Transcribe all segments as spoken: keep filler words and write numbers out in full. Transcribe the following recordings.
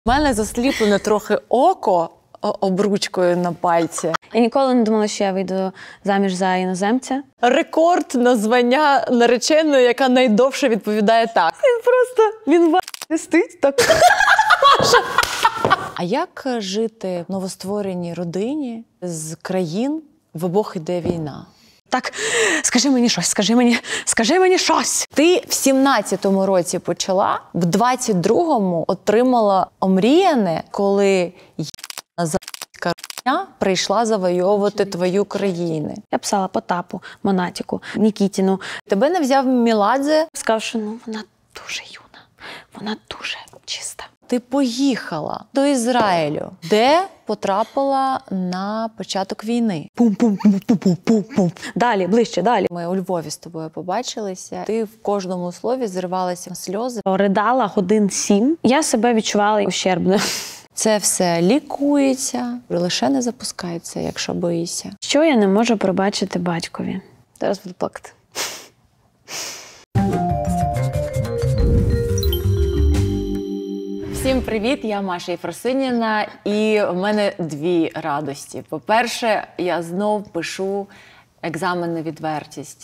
У мене засліплене трохи око обручкою на пальці. Я ніколи не думала, що я вийду заміж за іноземця. Рекорд на звання нареченої, яка найдовше відповідає так. Він просто, він в***ь стить так. А як жити в новоствореній родині з країн, в обох іде війна? Так, скажи мені щось, скажи мені, скажи мені щось. Ти в сімнадцятому році почала, в двадцять другому отримала омріяне, коли за***ська р***ня прийшла завойовувати твою країну. Я писала Потапу, Монатіку, Нікітіну. Тебе не взяв Меладзе? Сказав, що ну, вона дуже юна, вона дуже чиста. Ти поїхала до Ізраїлю, де потрапила на початок війни. Пум-пум-пум-пум-пум-пум. Далі, ближче, далі. Ми у Львові з тобою побачилися. Ти в кожному слові зривалася на сльози. Ридала годин сім. Я себе відчувала ущербною. Це все лікується, лише не запускається, якщо боїшся. Що я не можу пробачити батькові? Зараз буду плакати. Всім привіт, я Маша Єфросиніна, і в мене дві радості. По-перше, я знов пишу екзамен на відвертість.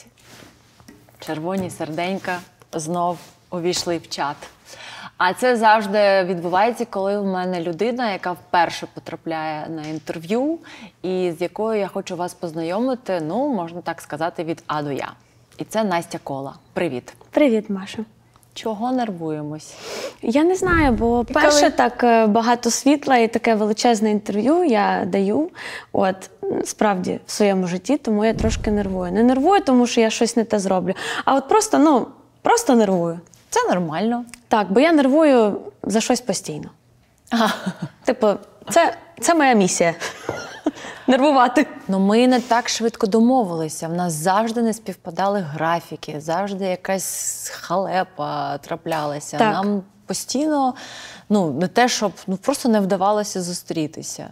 Червоні серденька знов увійшли в чат. А це завжди відбувається, коли в мене людина, яка вперше потрапляє на інтерв'ю, і з якою я хочу вас познайомити, ну, можна так сказати, від А до Я. І це Настя Кола. Привіт. Привіт, Маша. Чого нервуємось? Я не знаю, бо перше коли... так багато світла і таке величезне інтерв'ю я даю, от, справді, в своєму житті, тому я трошки нервую. Не нервую, тому що я щось не те зроблю, а от просто, ну, просто нервую. Це нормально. Так, бо я нервую за щось постійно. Ага. Типу, це, це моя місія. Нервувати. Ну, ми не так швидко домовилися. В нас завжди не співпадали графіки, завжди якась халепа траплялася. Так. Нам постійно, ну, не те, щоб, ну, просто не вдавалося зустрітися.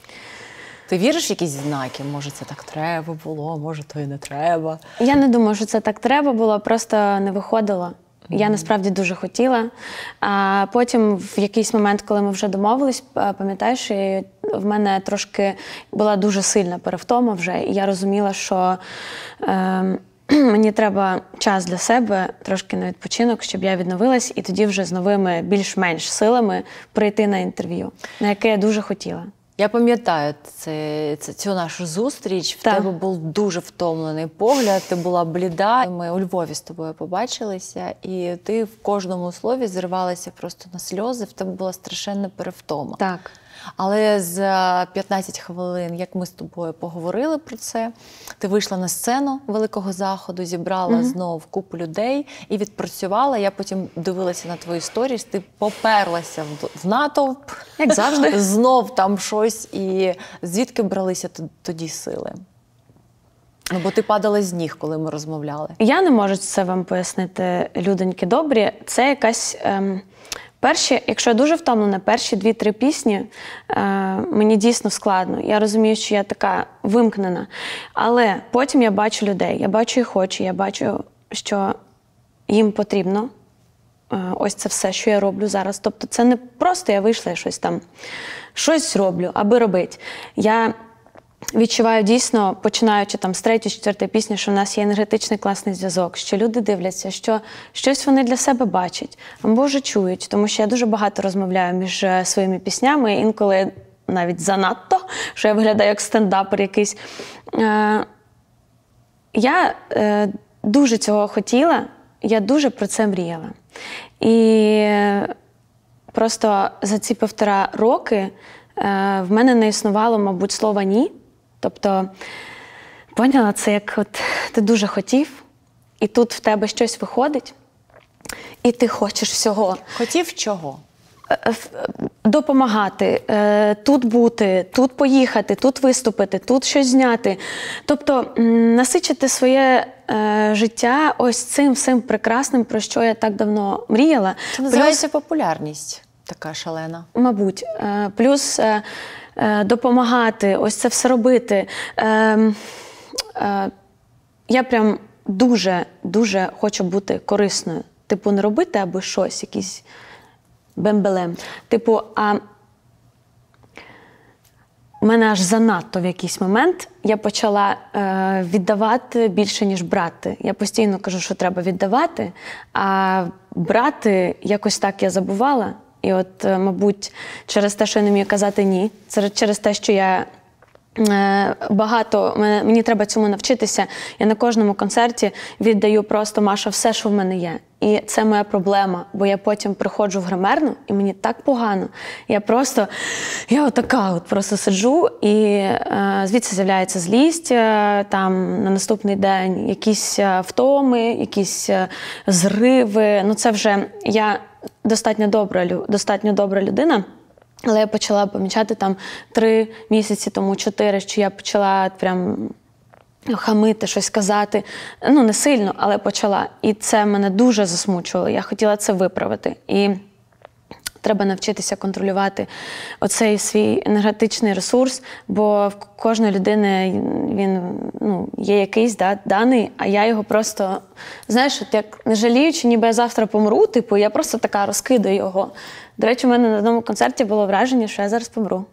Ти віриш в якісь знаки? Може, це так треба було, може, то і не треба. Я не думаю, що це так треба було, просто не виходило. Я насправді дуже хотіла. А потім в якийсь момент, коли ми вже домовились, пам'ятаєш, в мене трошки була дуже сильна перевтома вже, і я розуміла, що е, мені треба час для себе, трошки на відпочинок, щоб я відновилась, і тоді вже з новими більш-менш силами прийти на інтерв'ю, на яке я дуже хотіла. Я пам'ятаю це, це, цю нашу зустріч. В Так. тебе був дуже втомлений погляд, ти була бліда. Ми у Львові з тобою побачилися, і ти в кожному слові зривалася просто на сльози, в тебе була страшенна перевтома. Так. Але за п'ятнадцять хвилин, як ми з тобою поговорили про це, ти вийшла на сцену великого заходу, зібрала mm-hmm. знов купу людей і відпрацювала. Я потім дивилася на твої сторіс, ти поперлася в, в натовп. Як завжди. Знов там щось. І звідки бралися тоді сили? Ну, бо ти падала з ніг, коли ми розмовляли. Я не можу це вам пояснити, людоньки добрі. Це якась... Ем... Перші, якщо я дуже втомлена, перші дві-три пісні е, мені дійсно складно. Я розумію, що я така вимкнена. Але потім я бачу людей, я бачу їх очі, я бачу, що їм потрібно е, ось це все, що я роблю зараз. Тобто це не просто я вийшла і щось там, щось роблю, аби робити. Я відчуваю дійсно, починаючи там з третьої, четвертої пісні, що в нас є енергетичний класний зв'язок, що люди дивляться, що щось вони для себе бачать, або вже чують, тому що я дуже багато розмовляю між своїми піснями, інколи навіть занадто, що я виглядаю як стендапер якийсь. Я дуже цього хотіла, я дуже про це мріяла. І просто за ці півтора роки в мене не існувало, мабуть, слова «ні». Тобто, поняла, це як от ти дуже хотів, і тут в тебе щось виходить, і ти хочеш всього. Хотів чого? Допомагати, тут бути, тут поїхати, тут виступити, тут щось зняти. Тобто, насичити своє життя ось цим всім прекрасним, про що я так давно мріяла. Це називається Плюс... популярність така шалена. Мабуть. Плюс допомагати, ось це все робити. Я прям дуже-дуже хочу бути корисною. Типу, не робити аби щось, якісь бембелем. Типу, а у мене аж занадто в якийсь момент я почала е, віддавати більше, ніж брати. Я постійно кажу, що треба віддавати, а брати якось так я забувала. І от, е, мабуть, через те, що я не вмію казати «ні», через те, що я е, багато, мене, мені треба цьому навчитися, я на кожному концерті віддаю просто, Маша, все, що в мене є. І це моя проблема, бо я потім приходжу в гримерну, і мені так погано. Я просто, я отака от просто сиджу, і е, звідси з'являється злість, е, там на наступний день якісь е, втоми, якісь е, зриви. Ну це вже, я достатньо добра, достатньо добра людина, але я почала помічати там три місяці тому, чотири, що я почала прям хамити, щось казати. Ну, не сильно, але почала. І це мене дуже засмучувало. Я хотіла це виправити. І треба навчитися контролювати оцей свій енергетичний ресурс, бо в кожної людини він, ну, є якийсь, да, даний, а я його просто, знаєш, от як не жаліючи, ніби я завтра помру, типу, я просто така розкидаю його. До речі, у мене на одному концерті було враження, що я зараз помру.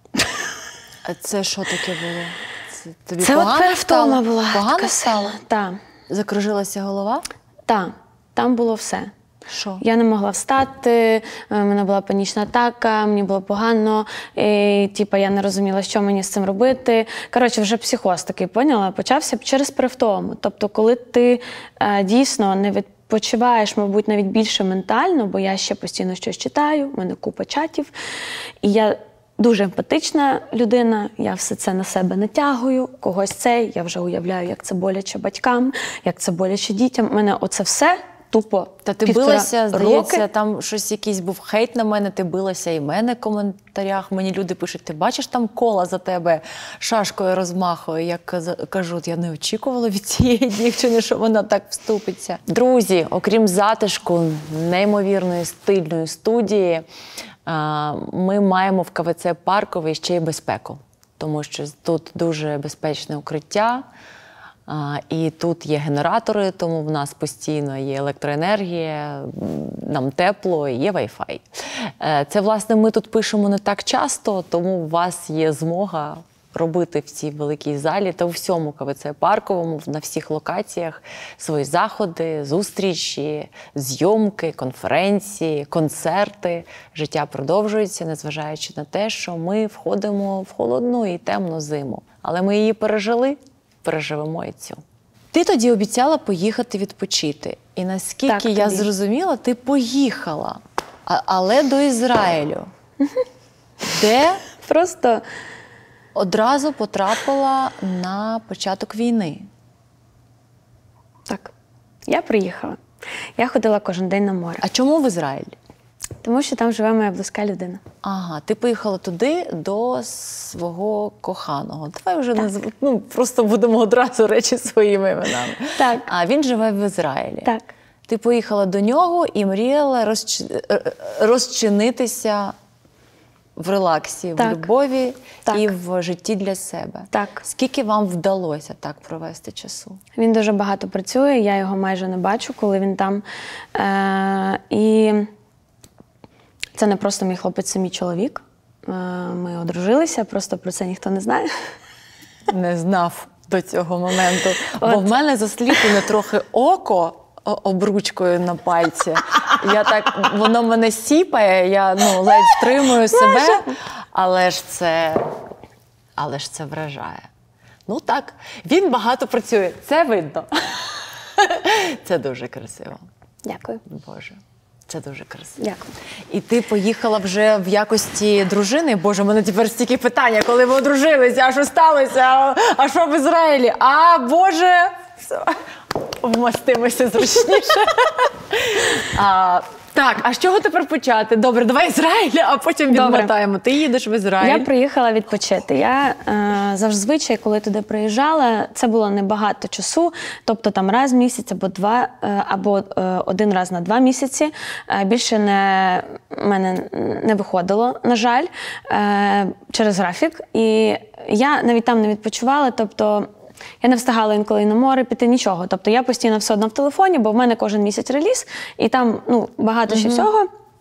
А це що таке було? Це тобі це погано от втома була. Погано стало? Так. Закружилася голова? Так. Там було все. Що? Я не могла встати, в мене була панічна атака, мені було погано, і, типу, я не розуміла, що мені з цим робити. Коротше, вже психоз такий, поняла, почався через перевтому. Тобто, коли ти е, дійсно не відпочиваєш, мабуть, навіть більше ментально, бо я ще постійно щось читаю, в мене купа чатів, і я дуже емпатична людина, я все це на себе натягую, когось це, я вже уявляю, як це боляче батькам, як це боляче дітям. У мене оце все тупо. Та ти билася, здається, там щось якийсь був хейт на мене, ти билася і в мене в коментарях. Мені люди пишуть, ти бачиш, там кола за тебе шашкою розмахує. Я кажу, я не очікувала від цієї дівчини, що вона так вступиться. Друзі, окрім затишку, неймовірної стильної студії, ми маємо в КВЦ Парковий ще й безпеку. Тому що тут дуже безпечне укриття, і тут є генератори, тому в нас постійно є електроенергія, нам тепло, і є Wi-Fi. Це, власне, ми тут пишемо не так часто, тому у вас є змога робити в цій великій залі та у всьому КВЦ Парковому, на всіх локаціях свої заходи, зустрічі, зйомки, конференції, концерти. Життя продовжується, незважаючи на те, що ми входимо в холодну і темну зиму. Але ми її пережили, переживемо і цю. Ти тоді обіцяла поїхати відпочити. І наскільки так, я тобі. зрозуміла, ти поїхала, а, але до Ізраїлю. Де просто одразу потрапила на початок війни. Так. Я приїхала. Я ходила кожен день на море. А чому в Ізраїль? Тому що там живе моя близька людина. Ага, ти поїхала туди до свого коханого. Давай вже не зв... ну, просто будемо одразу речі своїми іменами. Так. А він живе в Ізраїлі. Так. Ти поїхала до нього і мріяла розч... розчинитися в релаксі, так. в любові так. і в житті для себе. Так. Скільки вам вдалося так провести часу? Він дуже багато працює, я його майже не бачу, коли він там. Е- і це не просто мій хлопець, це мій чоловік. Е- ми одружилися, просто про це ніхто не знає. Не знав до цього моменту. От. Бо в мене засліплене трохи око обручкою на пальці. Я так, воно мене сіпає, я ну, ледь втримую себе, але ж це, але ж це вражає. Ну так, він багато працює, це видно. Це дуже красиво. Дякую. Боже, це дуже красиво. Дякую. І ти поїхала вже в якості дружини? Боже, у мене тепер стільки питання, коли ви одружилися, а що сталося, а, а що в Ізраїлі? А, Боже, все. Вмостимося зручніше. а, так, а з чого тепер почати? Добре, давай Ізраїль, а потім відмотаємо. Ти їдеш в Ізраїль. Я приїхала відпочити. Я е, зазвичай, коли туди приїжджала, це було небагато часу, тобто там раз в місяць або два, е, або е, один раз на два місяці. Е, більше не, мене не виходило, на жаль, е, через графік. І я навіть там не відпочивала, тобто я не встигала інколи на море піти, нічого. Тобто я постійно все одно в телефоні, бо в мене кожен місяць реліз, і там ну, багато ще всього.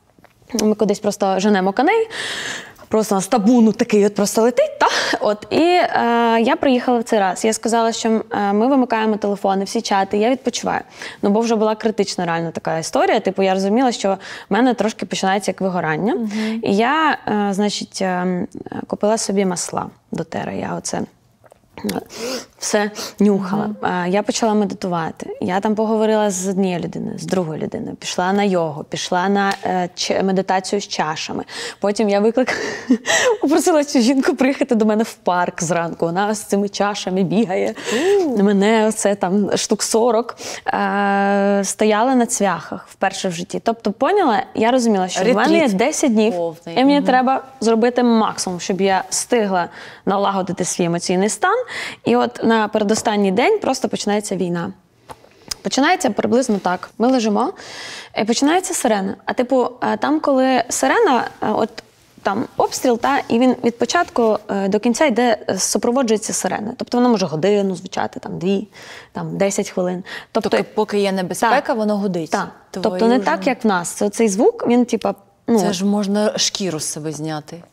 Ми кудись просто женемо коней, просто на табуну такий от просто летить. Та? От, і е, я приїхала в цей раз. Я сказала, що е, ми вимикаємо телефони, всі чати, я відпочиваю. Ну, бо вже була критична реально така історія. Типу, я розуміла, що в мене трошки починається як вигорання. Угу. І я, е, значить, е, купила собі масла до тера. Я оце все нюхала. Mm-hmm. Я почала медитувати. Я там поговорила з однією людиною, з другою людиною. Пішла на йогу, пішла на е, ч, медитацію з чашами. Потім я викликала, попросила цю жінку приїхати до мене в парк зранку. Вона з цими чашами бігає. Mm-hmm. Мене оце там штук сорок. Е, стояла на цвяхах вперше в житті. Тобто, поняла, я розуміла, що Ретріт. в мене є десять днів, повний. І мені mm-hmm. треба зробити максимум, щоб я встигла налагодити свій емоційний стан. І от на передостанній день просто починається війна. Починається приблизно так. Ми лежимо, і починається сирена. А типу, там, коли сирена, от там обстріл, та, і він від початку до кінця йде, супроводжується сиреною. Тобто воно може годину звучати, там дві, там десять хвилин. Тобто, тобто поки є небезпека, так, воно гудить. Так. Тобто не вже... так, як в нас. Це цей звук, він типа... Ну, це ж можна шкіру з себе зняти.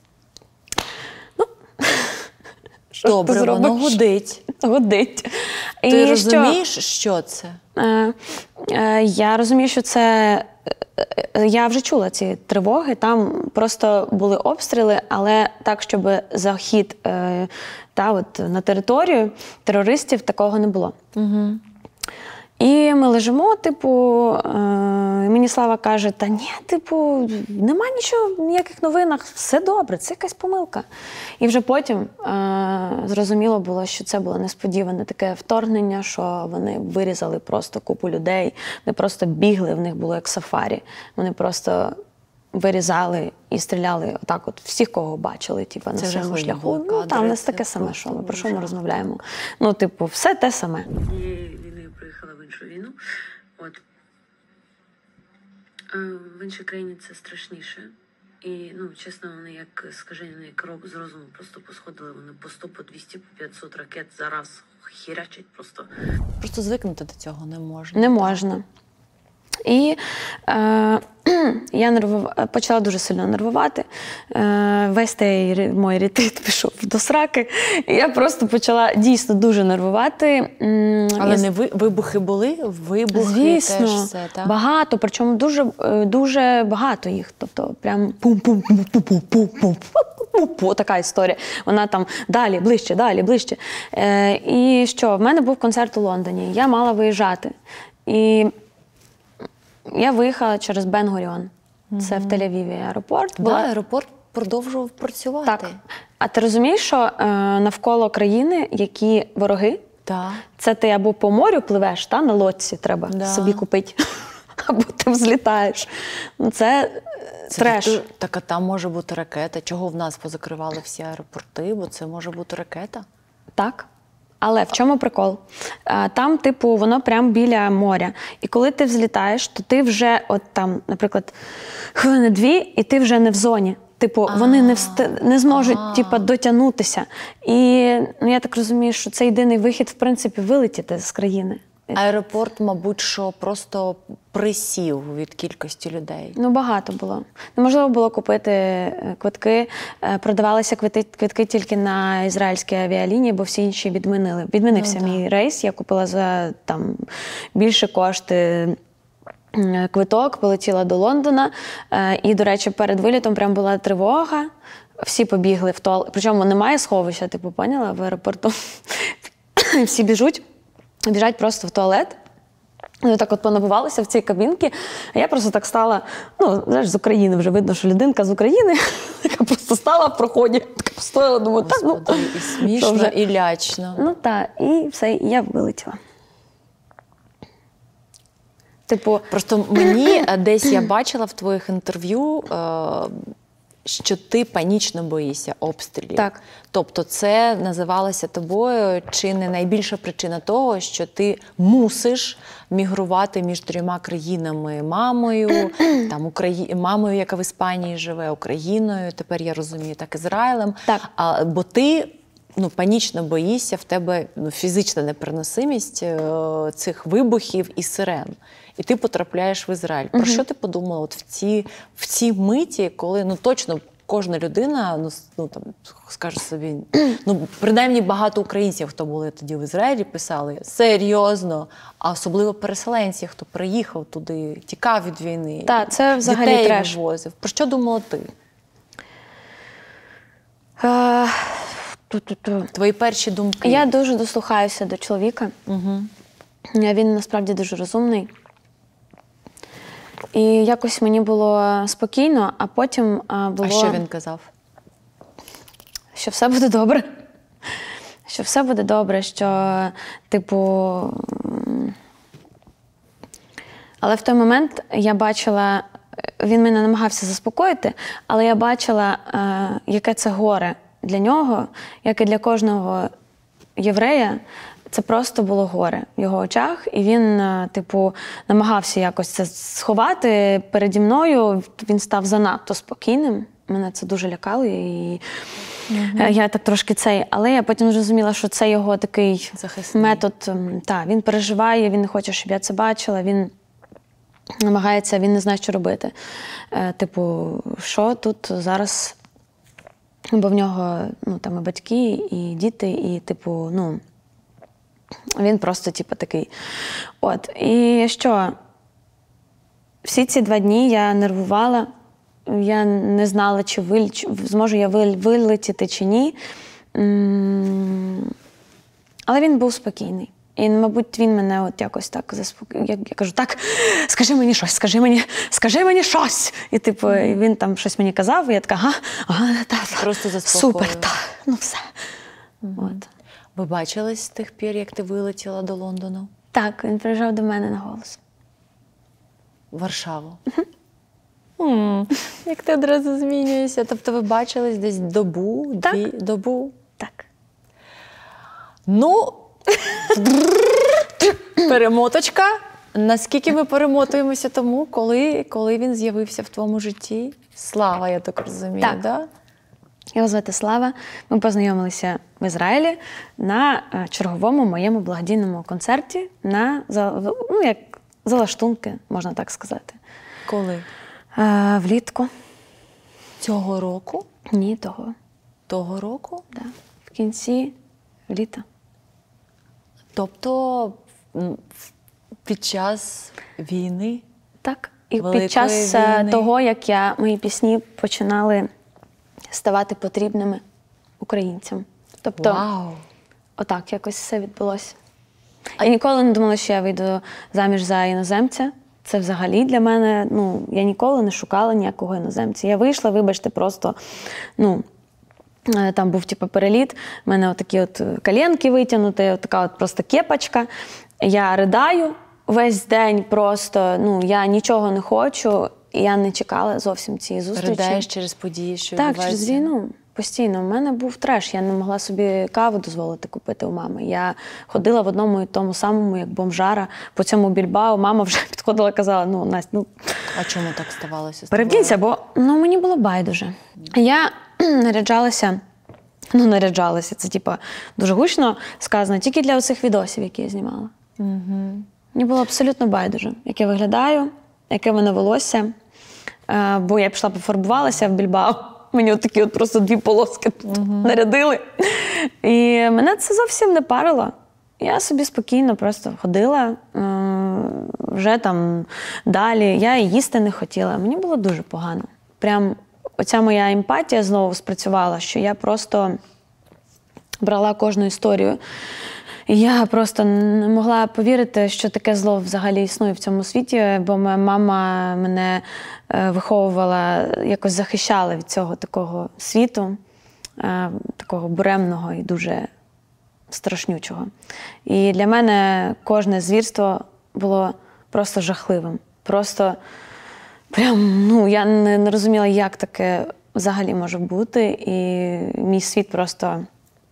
Добре, воно гудить. Гудить. Ти І розумієш, що, що це? Е, е, я розумію, що це... Я вже чула ці тривоги, там просто були обстріли, але так, щоб захід е, та, от, на територію терористів, такого не було. Угу. І ми лежимо, типу, е, мені Слава каже, та ні, типу, нема нічого, ніяких новинах, все добре, це якась помилка. І вже потім е, зрозуміло було, що це було несподіване таке вторгнення, що вони вирізали просто купу людей, вони просто бігли, в них було як сафарі. Вони просто вирізали і стріляли отак от всіх, кого бачили, типу, на своєму шляху. Ну, там у нас таке саме, що ми, про що ми розмовляємо. Ну, типу, все те саме. Приїхала в іншу війну. От. В іншій країні це страшніше. І, ну, чесно, вони як скажені, як з розуму просто посходили. Вони по сто, по двісті, по п'ятсот ракет зараз хірячать просто. Просто звикнути до цього не можна. Не можна. І е, я нервов... почала дуже сильно нервувати. Е, весь той мій ретрит пішов до сраки. І я просто почала дійсно дуже нервувати. Але я... не ви... вибухи були? Вибухи Звісно, теж все, так? Багато, причому дуже, дуже багато їх. Тобто прям пум-пум-пум-пум-пум-пум-пум-пум. Така історія. Вона там далі, ближче, далі, ближче. Е, і що, в мене був концерт у Лондоні. Я мала виїжджати. І я виїхала через Бен-Гуріон. Mm-hmm. Це в Тель-Авіві аеропорт. Так, да, аеропорт продовжував працювати. Так. А ти розумієш, що е, навколо країни, які вороги, да. Це ти або по морю пливеш, та, на лодці треба да. собі купити, або ти взлітаєш. Ну, це, це треш. Ти, так, а там може бути ракета. Чого в нас позакривали всі аеропорти? Бо це може бути ракета. Так. Але в чому прикол? Там, типу, воно прямо біля моря. І коли ти взлітаєш, то ти вже, от там, наприклад, хвилини-дві, і ти вже не в зоні. Типу, А-а-а. вони не, вст... не зможуть, типу, дотягнутися. І ну, я так розумію, що це єдиний вихід, в принципі, вилетіти з країни. Аеропорт, мабуть, що просто присів від кількості людей. Ну, багато було. Неможливо було купити квитки. Продавалися квитки, квитки тільки на ізраїльські авіалінії, бо всі інші відмінили. Відмінився ну, мій так. рейс. Я купила за там більше кошти квиток, полетіла до Лондона. І, до речі, перед вилітом прям була тривога. Всі побігли в туалет. Причому немає сховища, типу, поняла, в аеропорту. Всі біжуть. Біжать просто в туалет. Вони так от понабивалися в цій кабінці. А я просто так стала, ну, знаєш, з України вже видно, що людинка з України, яка просто стала в проході, така постояла, думаю, так, ну, і смішно, вже... і лячно. Ну, так, і все, і я вилетіла. Типу... Просто мені десь я бачила в твоїх інтерв'ю, що ти панічно боїшся обстрілів. Так. Тобто це називалося тобою чи не найбільша причина того, що ти мусиш мігрувати між трьома країнами: мамою, там, Украї... мамою, яка в Іспанії живе, Україною, тепер я розумію, так, Ізраїлем. Так. А, бо ти ну, панічно боїшся, в тебе ну, фізична непереносимість е, цих вибухів і сирен. І ти потрапляєш в Ізраїль. Про що ти подумала от в ці, в ці миті, коли ну, точно кожна людина, ну, ну там, скаже собі, ну, принаймні багато українців, хто були тоді в Ізраїлі, писали серйозно, а особливо переселенці, хто приїхав туди, тікав від війни, Так, це взагалі дітей треш. вивозив. Про що думала ти? Е, ту-ту-ту. Твої перші думки? Я дуже дослухаюся до чоловіка. Угу. Він насправді дуже розумний. І якось мені було спокійно, а потім а, було, А що він казав? що все буде добре. Що все буде добре, що, типу. м, Але в той момент я бачила, він мене намагався заспокоїти, але я бачила, е, яке це горе для нього, як і для кожного єврея. Це просто було горе в його очах, і він, е, типу, намагався якось це сховати переді мною. Він став занадто спокійним. Мене це дуже лякало, і е, я так трошки цей. Але я потім зрозуміла, що це його такий Захисний. метод. м, Та, він переживає, він не хоче, щоб я це бачила. Він намагається, він не знає, що робити. Е, типу, що тут зараз? Бо в нього ну, там і батьки, і діти, і, типу, ну, він просто, типу, такий. От. І що? Всі ці два дні я нервувала, я не знала, чи, вил... чи зможу я вил... вилетіти, чи ні. М, Але він був спокійний. І, мабуть, він мене от якось так заспокоїв. Я, я кажу, так, скажи мені щось, скажи мені, скажи мені щось. І, типу, і він там щось мені казав, і я така, ага, ага, так, так. Просто заспокоював. Супер, так, ну все. От. Ви бачились з тих пір, як ти вилетіла до Лондону? Так, він приїжджав до мене на голос. В Варшаву? М, Як ти одразу змінюєшся? Тобто ви бачились десь добу, Так. дві, добу? Так. Ну, перемоточка. Наскільки ми перемотуємося тому, коли, коли він з'явився в твоєму житті? Слава, я так розумію, Так. да? Його звати Слава. Ми познайомилися в Ізраїлі на е, черговому моєму благодійному концерті на за- ну, як залаштунки, можна так сказати. Коли? Е, влітку. Цього року? Ні, того. Того року? Да. В кінці літа. Тобто м, під час війни? Так. І Великої під час е, війни. того, як я, мої пісні починали ставати потрібними українцям. Тобто, Вау! отак якось все відбулося. Я ніколи не думала, що я вийду заміж за іноземця. Це взагалі для мене, ну, я ніколи не шукала ніякого іноземця. Я вийшла, вибачте, просто, ну, е, там був типу переліт, в мене отакі от коленки витягнуті, така от просто кепочка. Я ридаю весь день просто, ну, я нічого не хочу, і я не чекала зовсім цієї зустрічі. Передаєш через події, що Так, відбуваються? через війну. Постійно. У мене був треш. Я не могла собі каву дозволити купити у мами. Я ходила в одному і тому самому, як бомжара, по цьому Більбао. Мама вже підходила і казала, ну, Настя, ну, А чому так ставалося з тобою? перевдінься, бо ну, мені було байдуже. Я наряджалася, ну, наряджалася, це, типа, дуже гучно сказано, тільки для оцих відосів, які я знімала. Угу. Мені було абсолютно байдуже, як я виглядаю, яке в мене волосся. Е, Бо я пішла пофарбувалася в Більбао. Мені от такі от просто дві полоски тут uh-huh. нарядили. І мене це зовсім не парило. Я собі спокійно просто ходила, е, вже там далі. Я і їсти не хотіла. Мені було дуже погано. Прям оця моя емпатія знову спрацювала, що я просто брала кожну історію. І я просто не могла повірити, що таке зло взагалі існує в цьому світі, бо моя мама мене виховувала, якось захищала від цього такого світу, такого буремного і дуже страшнючого. І для мене кожне звірство було просто жахливим. Просто прям, ну, я не, не розуміла, як таке взагалі може бути. І мій світ просто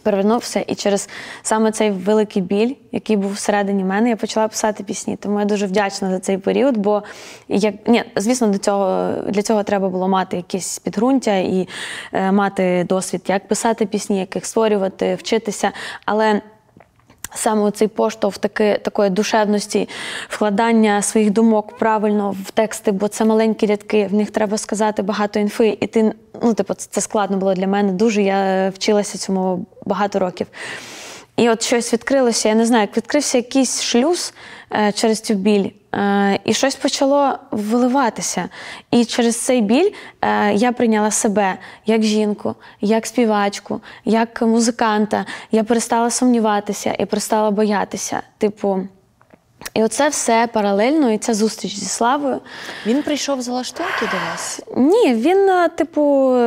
перевернувся. І через саме цей великий біль, який був всередині мене, я почала писати пісні. Тому я дуже вдячна за цей період, бо, як, ні, звісно, до цього, для цього треба було мати якесь підґрунтя і е, мати досвід, як писати пісні, як їх створювати, вчитися. Але саме цей поштовх таки, такої душевності, вкладання своїх думок правильно в тексти, бо це маленькі рядки, в них треба сказати багато інфи, і ти, ну, типу, це складно було для мене дуже, я вчилася цьому багато років. І от щось відкрилося, я не знаю, як відкрився якийсь шлюз е, через цю біль, е, і щось почало виливатися. І через цей біль е, я прийняла себе як жінку, як співачку, як музиканта. Я перестала сумніватися, я перестала боятися. Типу, і оце все паралельно, і ця зустріч зі Славою. Він прийшов з Алаштинки до вас? Ні, він, типу,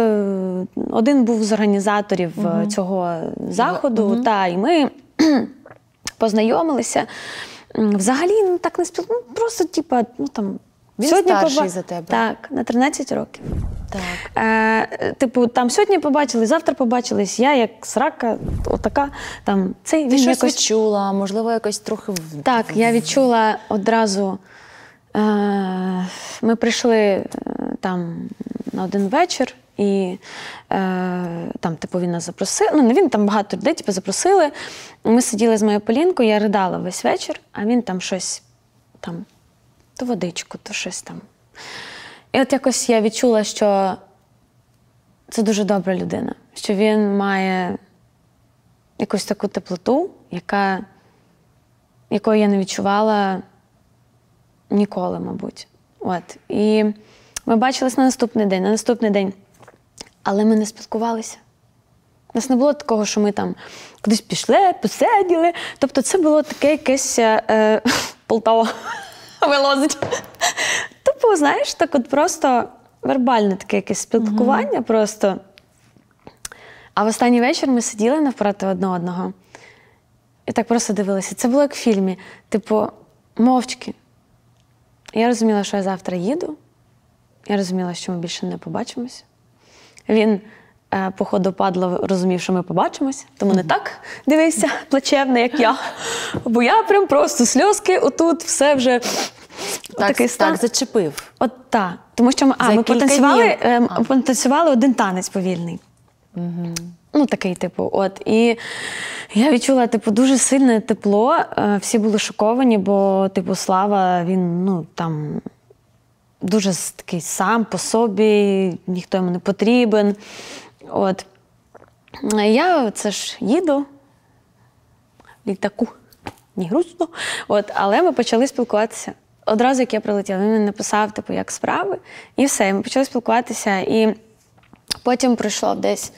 один був з організаторів угу. цього заходу, угу. та, і ми познайомилися. Взагалі, ну, так не спілкувалися, ну, просто, типу, ну, там... Він сьогодні старший поба... за тебе? Так, на тринадцять років. Так. Е, типу, там сьогодні побачили, завтра побачились, я як срака, отака, там, цей Ти він щось якось... відчула, можливо, якось трохи... В... Так, я відчула одразу, е, ми прийшли е, там на один вечір, і е, там, типу, він нас запросив, ну, не він, там багато людей, типу, запросили, ми сиділи з моєю Полінкою, я ридала весь вечір, а він там щось, там, то водичку, то щось там. І от якось я відчула, що це дуже добра людина, що він має якусь таку теплоту, яка, якої я не відчувала ніколи, мабуть. От. І ми бачились на наступний день, на наступний день, але ми не спілкувалися. У нас не було такого, що ми там кудись пішли, посиділи. Тобто це було таке якесь е, Полтава вилозить. Тобто, знаєш, так от просто вербальне таке якесь спілкування mm-hmm. просто. А в останній вечір ми сиділи навпроти одне одного і так просто дивилися. Це було як в фільмі. Типу, мовчки. Я розуміла, що я завтра їду. Я розуміла, що ми більше не побачимося. Він, е, по ходу падла, розумів, що ми побачимося, тому mm-hmm. не так дивився плачевно, як я. Бо я прям просто сльозки, отут все вже... Так, такий стан. так, зачепив. От так. Тому що ми, а, ми потанцювали, е, а. потанцювали один танець повільний. Угу. Ну, такий, типу, от. І я відчула, типу, дуже сильне тепло. Е, всі були шоковані, бо, типу, Слава, він, ну, там, дуже такий сам по собі, ніхто йому не потрібен. От. Я, це ж, їду в літаку, не грустно. От, але ми почали спілкуватися. Одразу, як я прилетіла, він мені написав, типу, як справи, і все, ми почали спілкуватися. І потім пройшло десь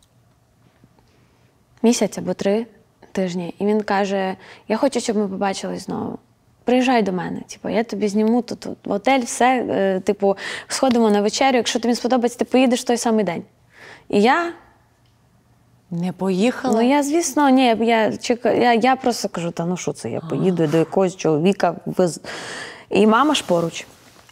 місяць або три тижні, і він каже, я хочу, щоб ми побачились знову. Приїжджай до мене, типу, я тобі зніму тут, тут в готель, все, е, типу, сходимо на вечерю, якщо тобі сподобається, ти поїдеш той самий день. І я... Не поїхала? Ну, я, звісно, ні, я, чекаю, я, я просто кажу, та ну що це, я поїду до якогось чоловіка, виз... І мама ж поруч.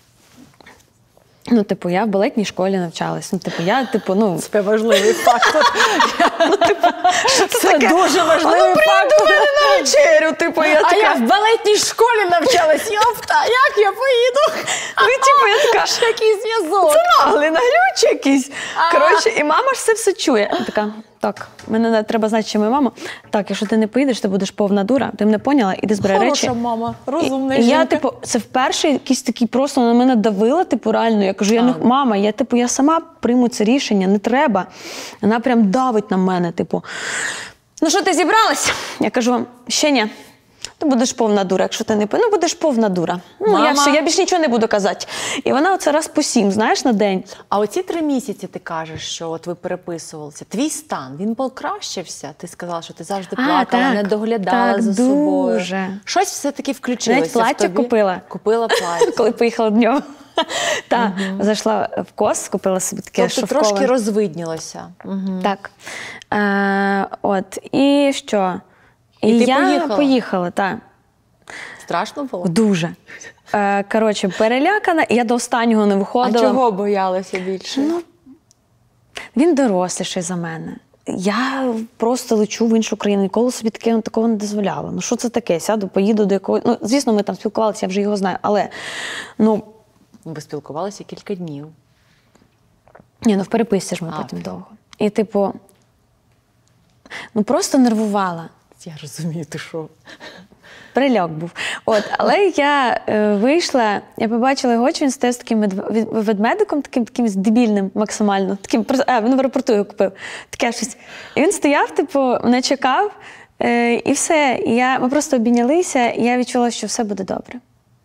Ну, типу, я в балетній школі навчалась. Ну, типу, я, типу, ну... Це важливий фактор. Ну, типу, це дуже важливий фактор. до мене на вечерю, типу, я така... А я в балетній школі навчалась, йофта, як я поїду? Ну, типу, я така... Який зв'язок? Це наглий, наглючий якийсь. Коротше, і мама ж це все чує. Я така, так, мене треба знати, що моя мама. Так, якщо ти не поїдеш, ти будеш повна дура. Ти мене поняла? Іди збирай речі. Хороша мама, розумна і, жінка. І я, типу, це вперше якийсь такий просто на мене давила, типу, реально. Я кажу, я не, мама, я, типу, я сама прийму це рішення, не треба. Вона прям давить на мене, типу, ну що, ти зібралась? Я кажу, ще ні. Ти будеш повна дура, якщо ти не пи. Ну, будеш повна дура. Ну, Мама... я все, я більш нічого не буду казати. І вона оце раз по сім, знаєш, на день. А оці три місяці ти кажеш, що от ви переписувалися. Твій стан, він покращився? Ти сказала, що ти завжди А, плакала, так, не доглядала так, за собою. дуже. Щось все-таки включилося Навіть плаття в тобі? купила. Купила плаття. Коли поїхала до нього. Так, зайшла в КОС, купила собі таке тобто шовкове. трошки розвиднілося. Угу. Так. Е, от, і що? І, і ти я поїхала? поїхала, так. Страшно було? Дуже. Е, коротше, перелякана, я до останнього не виходила. А чого боялася більше? Ну, він доросліший за мене. я просто лечу в іншу країну, ніколи собі таке, такого не дозволяла. Ну що це таке? Сяду, поїду до якогось... Ну, звісно, ми там спілкувалися, я вже його знаю, але, ну... Ви спілкувалися кілька днів. Ні, ну в переписці ж ми А, потім окей. довго. І, типу, ну просто нервувала. Я розумію, ти що. Прильок був. От, але я е, вийшла, я побачила його очі, він стояв з таким медв- від- ведмедиком, таким, таким дебільним максимально. Таким, просто- а, він в аеропорту його купив. Таке щось. І він стояв, типу, мене чекав, е, і все. І я, ми просто обійнялися, і я відчула, що все буде добре.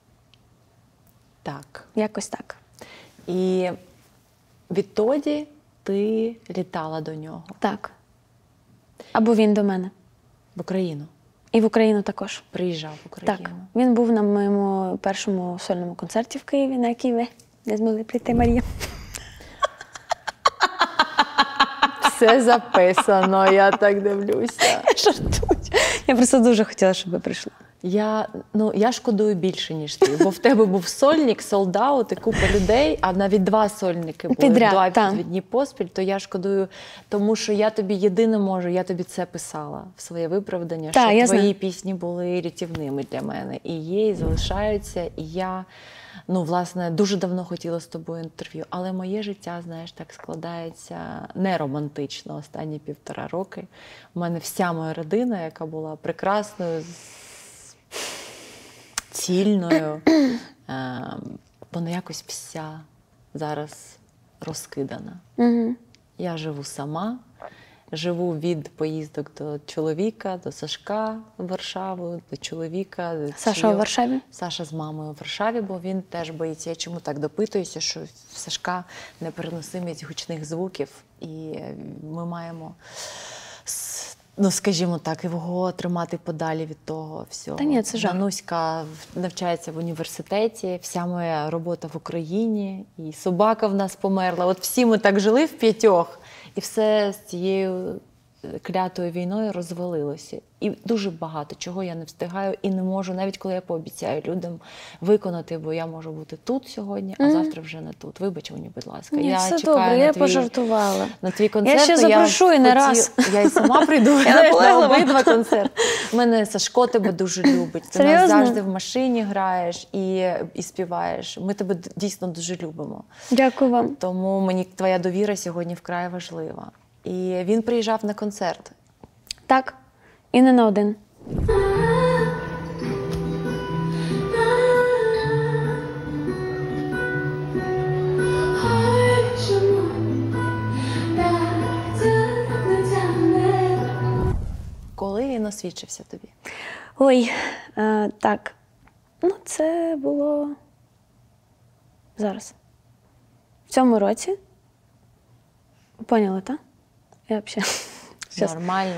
Так. Якось так. І відтоді ти літала до нього Так. Або він до мене. в Україну. І в Україну також. Приїжджав в Україну. Так. Він був на моєму першому сольному концерті в Києві, на який ви не змогли прийти, Марія. Все записано, я так дивлюся. Я жартую. Я просто дуже хотіла, щоб ви прийшли. Я, ну, я шкодую більше, ніж ти, бо в тебе був сольник, солдаут і купа людей, а навіть два сольники були Підряд, два та. дні поспіль, то я шкодую, тому що я тобі єдине можу, я тобі це писала в своє виправдання, Та, що я твої знаю. пісні були рятівними для мене. І є, і залишаються, і я, ну, власне, дуже давно хотіла з тобою інтерв'ю, але моє життя, знаєш, так складається не романтично останні півтора роки. У мене вся моя родина, яка була прекрасною, цільною, е, вона якось вся зараз розкидана. Угу. Я живу сама, живу від поїздок до чоловіка, до Сашка в Варшаву, до чоловіка. до Саша чийого- у Варшаві? Саша з мамою у Варшаві, бо він теж боїться. Я чому так допитуюся, що в Сашка непереносимість гучних звуків, і ми маємо, с- ну, скажімо так, його тримати подалі від того всього. Та ні, це жах. Нануська в- навчається в університеті, вся моя робота в Україні, і собака в нас померла. От всі ми так жили в п'ятьох, і все з цією клятою війною розвалилося. І дуже багато чого я не встигаю і не можу, навіть коли я пообіцяю людям виконати, бо я можу бути тут сьогодні, а завтра вже не тут. Вибач мені, будь ласка. Ні, я все чекаю добре, на я твій, пожартувала. на твій концерт. ще то запрошу і не хотів- раз. Я і сама прийду знаєш, на наполеглива. обидва концерти. У мене Сашко тебе дуже любить. Ти нас Серйозно? завжди в машині граєш і, і співаєш. Ми тебе дійсно дуже любимо. Дякую вам. Тому мені твоя довіра сьогодні вкрай важлива. І він приїжджав на концерт. Так. І не на один. Коли він освідчився тобі? Ой, е, так. Ну, це було зараз. В цьому році. Поняли, так? Я взагалі. Щас. Нормально.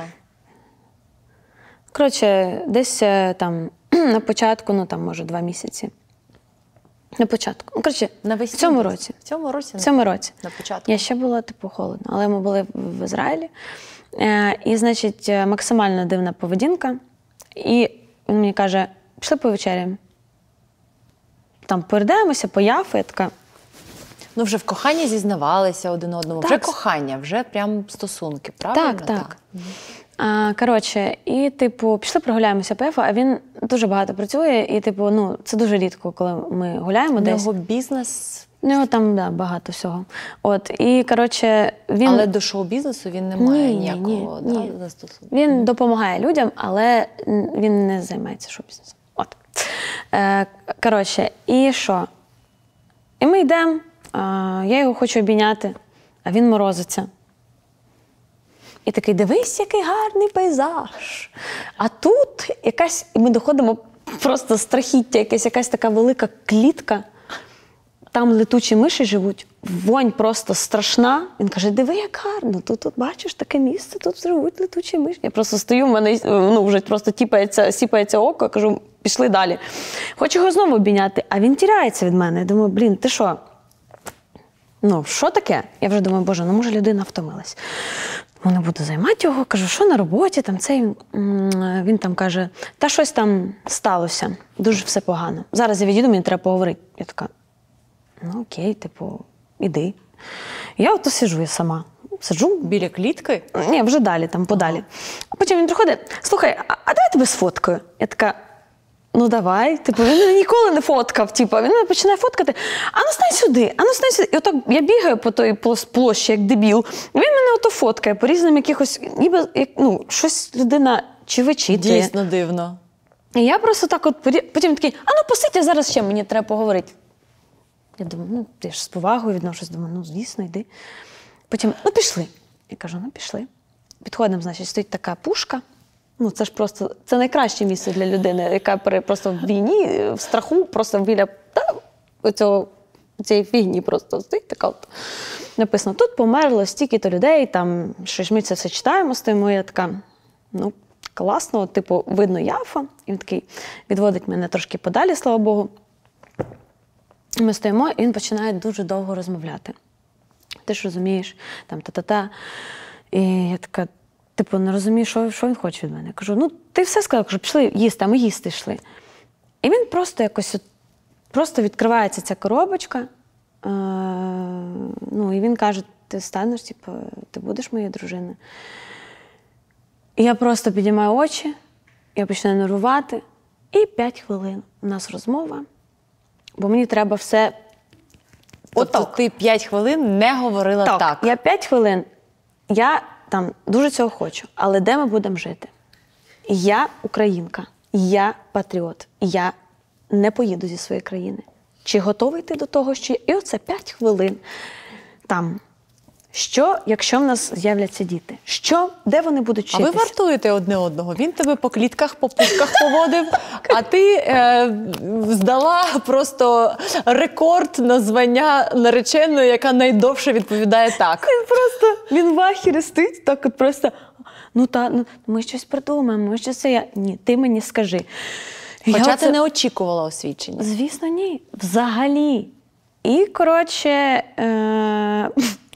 Коротше, десь е, там на початку, ну там, може, два місяці. На початку. Ну, коротше, Навесні в цьому десь? році. В цьому році? В цьому році. На початку. Я ще було, типу, холодно, але ми були в Ізраїлі. Е, і, значить, е, максимально дивна поведінка. І він мені каже, пішли повечеряємо. Там поїдаємося, появ, я така, Ну, вже в коханні зізнавалися один одному. Так. Вже кохання, вже прям стосунки, правильно? так, так. А, коротше, і, типу, пішли прогуляємося по Ефу, а він дуже багато працює, і, типу, ну, це дуже рідко, коли ми гуляємо У десь. нього бізнес, У нього там, да, багато всього. От, і, коротше, він... але до шоу-бізнесу він не має Ні, ні, ніякого ні, да, ні. застосунку. Він допомагає людям, але він не займається шоу-бізнесом. От. Е, коротше, і що? І ми йдемо, а, я його хочу обійняти, а він морозиться. І такий, дивись, який гарний пейзаж. А тут якась, і ми доходимо просто страхіття, якась, якась така велика клітка. Там летучі миші живуть, вонь просто страшна. Він каже, диви, як гарно, тут, тут бачиш таке місце, тут живуть летучі миші. Я просто стою, в мене ну, вже просто тіпається, сіпається око, кажу, пішли далі. Хочу його знову обійняти, а він тіряється від мене. Я думаю, блін, ти що? Ну, що таке? Я вже думаю, боже, ну може людина втомилась. Не буду займати його, кажу, що на роботі, там цей, м, він там каже, та щось там сталося, дуже все погано. Зараз я відійду, мені треба поговорити. Я така, ну окей, типу, іди. Я ото сиджу я сама. сиджу. Біля клітки? Ні, вже далі, там подалі. А потім він приходить, слухай, а, а давай я тебе сфоткаю? Я така, ну давай. Типу, він мене ніколи не фоткав. Типу, він мене починає фоткати. А ну стань сюди, а ну стань сюди. І отак я бігаю по той площі, як дебіл. І він мене ото фоткає по різним якихось, ніби, як, ну, щось людина чи вичитує. Дійсно дивно. І я просто так от, потім такий, а ну посидь, а зараз ще мені треба поговорити. Я думаю, ну, я ж з повагою відношусь, думаю, ну, звісно, йди. Потім, ну, пішли. Я кажу, ну, пішли. Підходимо, значить, стоїть така пушка. Ну, це ж просто, це найкраще місце для людини, яка просто в війні, в страху, просто біля та, оцього, цієї фігні просто стоїть така от. Написано, тут померло стільки-то людей, там, що ж ми це все читаємо, стоїмо, я така, ну, класно, типу, видно Яфа. І він такий відводить мене трошки подалі, слава Богу. Ми стоїмо, і він починає дуже довго розмовляти. Ти ж розумієш, там та-та-та. І я така, типу, не розумію, що, що він хоче від мене. Я кажу, ну, ти все сказав, кажу, пішли їсти, а ми їсти йшли. І він просто якось, просто відкривається ця коробочка, е- ну, і він каже, ти станеш, типу, ти будеш моєю дружиною. І я просто підіймаю очі, я починаю нервувати, і п'ять хвилин у нас розмова, бо мені треба все. Тобто Отак. ти п'ять хвилин не говорила так. Так, я п'ять хвилин, я там дуже цього хочу, але де ми будемо жити? Я українка, я патріот, я не поїду зі своєї країни. Чи готовий ти до того, що... І оце п'ять хвилин там. Що, якщо в нас з'являться діти? Що, де вони будуть вчитися? А ви вартуєте одне одного. Він тебе по клітках, по пушках поводив, а ти е, здала просто рекорд на звання нареченої, яка найдовше відповідає так. Він просто, він в ахері стоїть, так от просто, ну та, ну, ми щось придумаємо, ми щось це я. Ні, ти мені скажи. Хоча Я ти це... не очікувала освідчення. Звісно, ні. Взагалі. І, коротше, е...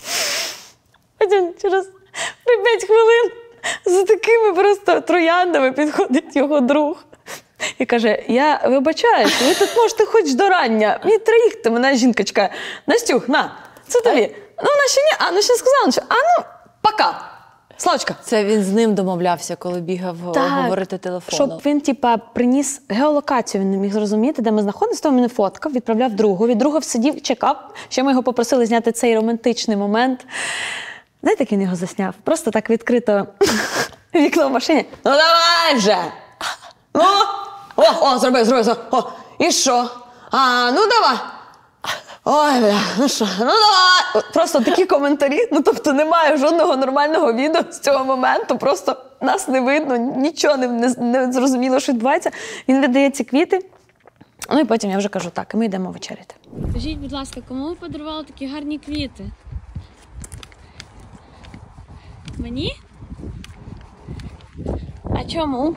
потім через п'ять хвилин за такими просто трояндами підходить його друг. І каже, я вибачаюсь, ви тут можете хоч до рання. Мені треба їхати, мене жінка чекає. Настюх, на, це тобі. Ну, вона ще ні, а, ну ще сказала, що, а ну, пока. Славочка. Це він з ним домовлявся, коли бігав Так, говорити телефоном. щоб він, типа, приніс геолокацію, він не міг зрозуміти, де ми знаходимося, то він мене фоткав, відправляв другу. Від другого сидів, чекав. Ще ми його попросили зняти цей романтичний момент. Знаєте, як він його засняв? Просто так відкрито вікно в машині. Ну давай вже! Ну, о, о, зроби, зроби, зроби. О, і що? А, ну давай. Ой, бля, ну що, ну давай. Просто такі коментарі, ну тобто немає жодного нормального відео з цього моменту, просто нас не видно, нічого не, не, не зрозуміло, що відбувається. Він віддає ці квіти, ну і потім я вже кажу, так, і ми йдемо вечеряти. Скажіть, будь ласка, кому ви подарували такі гарні квіти? Мені? А чому?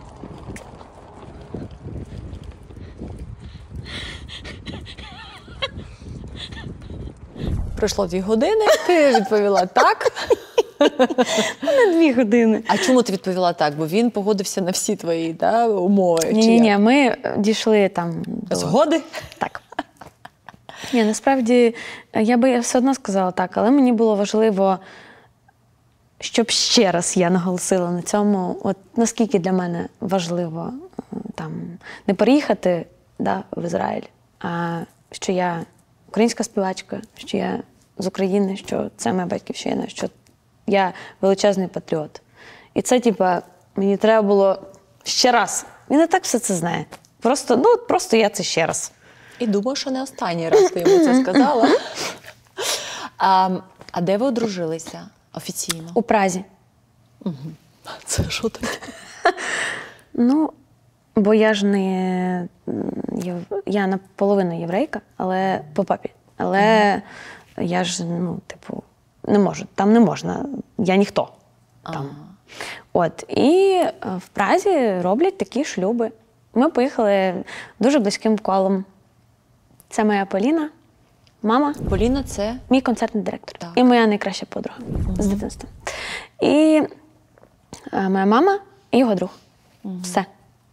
Пройшло дві години, ти відповіла так. Не дві години. А чому ти відповіла так? Бо він погодився на всі твої да, умови? чи Ні-ні-ні, як? ми дійшли там до... Згоди? Так. Ні, насправді, я би все одно сказала так, але мені було важливо, щоб ще раз я наголосила на цьому, от наскільки для мене важливо там не переїхати да, в Ізраїль, а що я українська співачка, що я з України, що це моя батьківщина, що я величезний патріот. І це, типа, мені треба було ще раз. Він і так все це знає. Просто, ну, просто я це ще раз. І думаю, що не останній раз ти йому це сказала. А, а де ви одружилися офіційно? У Празі. Угу. Це що таке? Ну, бо я ж не... єв- Я наполовину єврейка, але по папі. Але я ж, ну, типу, не можу. Там не можна. Я ніхто. Там. От. І е, в Празі роблять такі шлюби. Ми поїхали дуже близьким колом. Це моя Поліна, мама, Поліна, це мій концертний директор. Так. І моя найкраща подруга з дитинства. І е, моя мама і його друг. Все.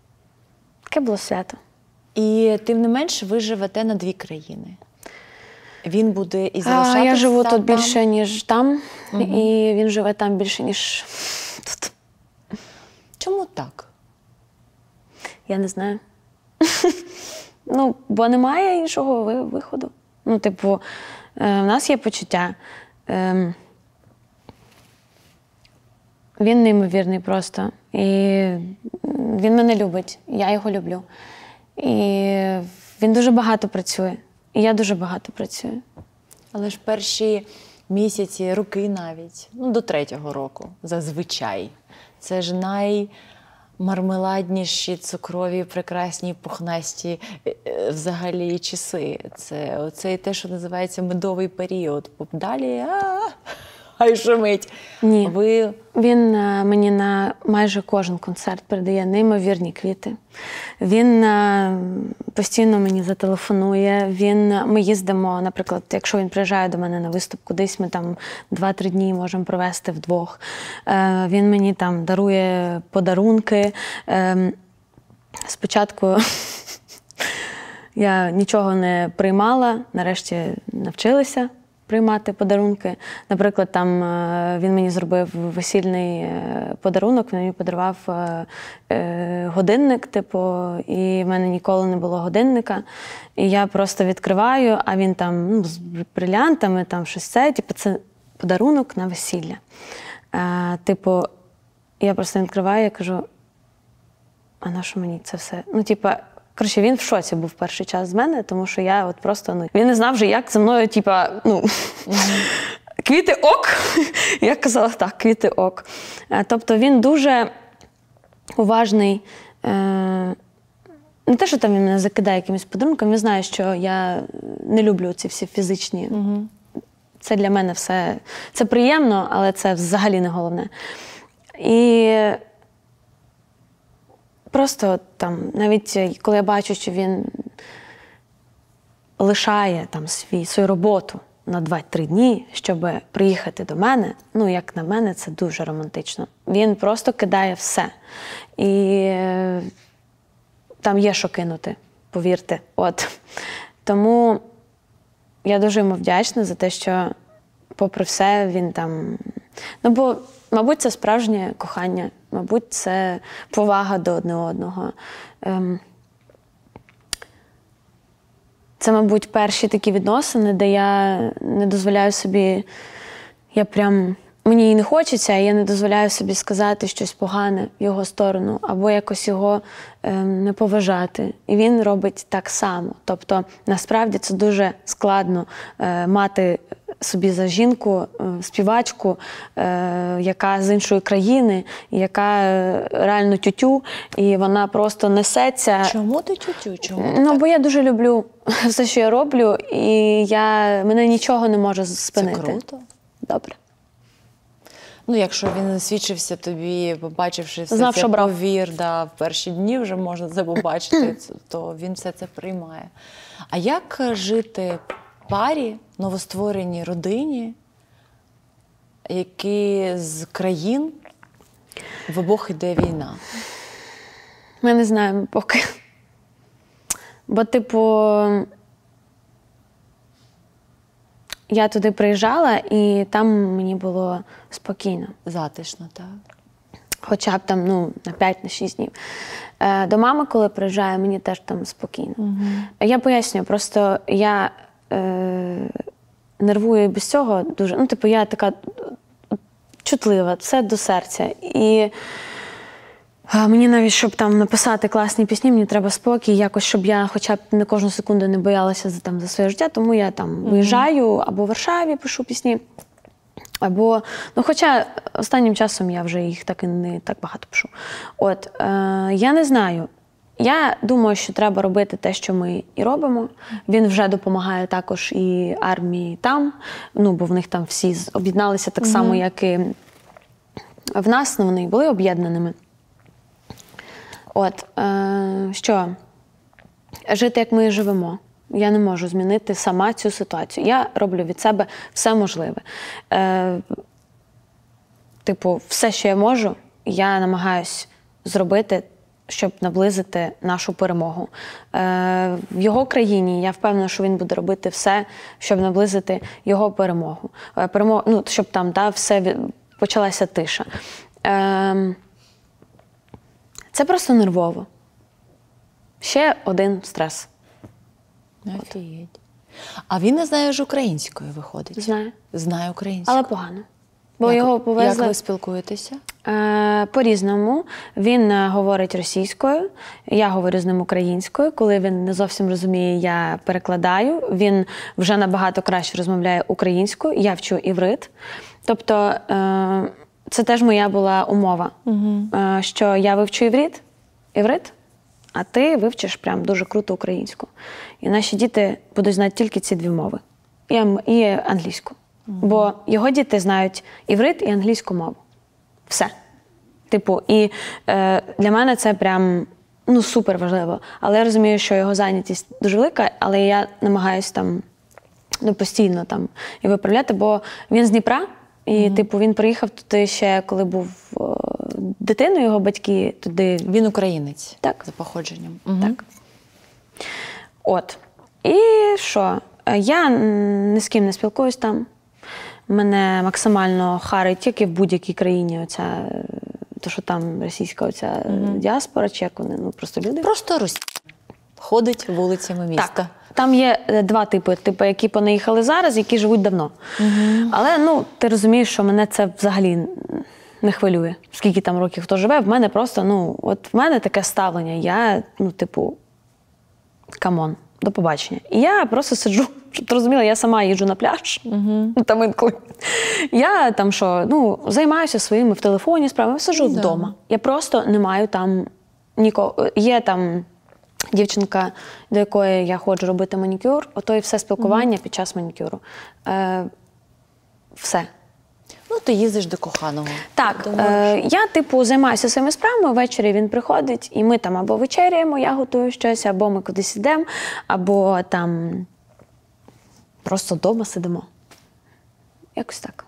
Таке було свято. І тим не менш ви живете на дві країни. Він буде і А, залишатися я живу там? тут більше, ніж там, і він живе там більше, ніж тут. Чому так? Я не знаю. Ну, бо немає іншого ви- виходу. Ну, типу, е, в нас є почуття. Е, він неймовірний просто. І він мене любить, я його люблю. І він дуже багато працює. І я дуже багато працюю. Але ж перші місяці, роки навіть, ну до третього року зазвичай. Це ж наймармеладніші, цукрові, прекрасні, пухнасті е, е, взагалі часи. Це оце і те, що називається медовий період. Далі а, ай шумить. Ні. Ви Він е, мені на майже кожен концерт передає неймовірні квіти. Він е, постійно мені зателефонує. Він, ми їздимо, наприклад, якщо він приїжджає до мене на виступ кудись, ми там два-три дні можемо провести вдвох. Е, він мені там дарує подарунки. Е, спочатку я нічого не приймала, нарешті навчилася приймати подарунки. Наприклад, там е, він мені зробив весільний е, подарунок, він мені подарував е, е, годинник, типу, і в мене ніколи не було годинника. І я просто відкриваю, а він там ну, з брилянтами, там щось це, типу, це подарунок на весілля. Е, типу, я просто відкриваю і кажу, а на що мені це все? Ну, типу, коротше, він в шоці був перший час з мене, тому що я от просто, ну, він не знав вже, як зі мною, типа, ну, квіти ок. Я казала, так, квіти ок. Е, Тобто він дуже уважний. е, Не те, що там він мене закидає якимось подарунком, він знає, що я не люблю ці всі фізичні. Це для мене все, це приємно, але це взагалі не головне. І просто там, навіть коли я бачу, що він лишає там свій, свою роботу на два-три дні, щоб приїхати до мене, ну, як на мене, це дуже романтично. Він просто кидає все. І е, там є що кинути, повірте. От. Тому я дуже йому вдячна за те, що попри все він там... Ну, бо, мабуть, це справжнє кохання, мабуть, це повага до одне одного. Ем... Це, мабуть, перші такі відносини, де я не дозволяю собі, я прям, мені і не хочеться, і я не дозволяю собі сказати щось погане в його сторону, або якось його ем, не поважати. І він робить так само. Тобто, насправді, це дуже складно е, мати собі за жінку е, співачку, е, яка з іншої країни, яка е, реально тютю, і вона просто несеться. чому ти тютю? Чому? Ну, бо я дуже люблю все, що я роблю, і я, мене нічого не може спинити. Це круто. Добре. Ну, якщо він засвідчився тобі, побачивши все Знав, це, що брав. повір, да, в перші дні вже можна це побачити, то він все це приймає. А як жити парі, новоствореній родині, які з країн в обох іде війна? Ми не знаємо поки. Бо, типу, я туди приїжджала, і там мені було спокійно. Затишно, так? Хоча б там, ну, на п'ять-шість днів. Е, До мами, коли приїжджаю, мені теж там спокійно. Угу. Я пояснюю, просто я е, нервую і без цього дуже. Ну, типу, я така чутлива, все до серця. І е, мені навіть, щоб там написати класні пісні, мені треба спокій, якось, щоб я хоча б не кожну секунду не боялася за, там, за своє життя, тому я там угу. виїжджаю, або в Варшаві пишу пісні. Або, ну, хоча останнім часом я вже їх так і не так багато пишу. От, е, я не знаю. Я думаю, що треба робити те, що ми і робимо. Він вже допомагає також і армії там, ну, бо в них там всі об'єдналися так само, mm-hmm. як і в нас, ну, вони були об'єднаними. От, е, що? Жити, як ми живемо. Я не можу змінити сама цю ситуацію. Я роблю від себе все можливе. Е, типу, все, що я можу, я намагаюсь зробити щоб наблизити нашу перемогу. Е, в його країні я впевнена, що він буде робити все, щоб наблизити його перемогу. Е, перемогу ну, щоб там да, все від... почалася тиша. Е, це просто нервово. Ще один стрес. Офігеть. А він не знає ж українською, виходить? Знає. Знає українською. Але погано. Бо як, його повезли... Як ви спілкуєтеся? Е, по-різному. Він е, говорить російською, я говорю з ним українською. Коли він не зовсім розуміє, я перекладаю. Він вже набагато краще розмовляє українською, я вчу іврит. Тобто е, це теж моя була умова, угу. е, що я вивчу іврит, іврит, а ти вивчиш прям дуже круто українську. І наші діти будуть знати тільки ці дві мови. І, і англійську. Mm-hmm. Бо його діти знають іврит і англійську мову. Все. Типу, і е, для мене це прям, ну, супер важливо. Але я розумію, що його зайнятість дуже велика, але я намагаюся там, ну, постійно там і виправляти, бо він з Дніпра, і, mm-hmm. типу, він приїхав туди ще, коли був о, дитиною, його батьки туди. Він українець. Так. За походженням. Mm-hmm. Так. От. І що? Я ні з ким не спілкуюсь там. Мене максимально харить тільки в будь-якій країні оця, то, що там російська оця mm-hmm. діаспора, чи як вони, ну просто люди. Просто Русь ходить вулицями міста. Так. Там є два типи, типу, які понаїхали зараз, які живуть давно. Mm-hmm. Але, ну, ти розумієш, що мене це взагалі не хвилює. Скільки там років хто живе, в мене просто, ну, от в мене таке ставлення. Я, ну, типу, камон. До побачення. І я просто сиджу, щоб ти розуміла, я сама їжджу на пляж, uh-huh. там інколи. Я там що, ну, займаюся своїми в телефоні справами, сиджу yeah. вдома. Я просто не маю там нікого. Є там дівчинка, до якої я ходжу робити манікюр, ото і все спілкування uh-huh. під час манікюру. Е, все. Ну, ти їздиш до коханого. Так, е, я, типу, займаюся своїми справами, ввечері він приходить, і ми там або вечеряємо, я готую щось, або ми кудись йдемо, або там просто вдома сидимо. Якось так.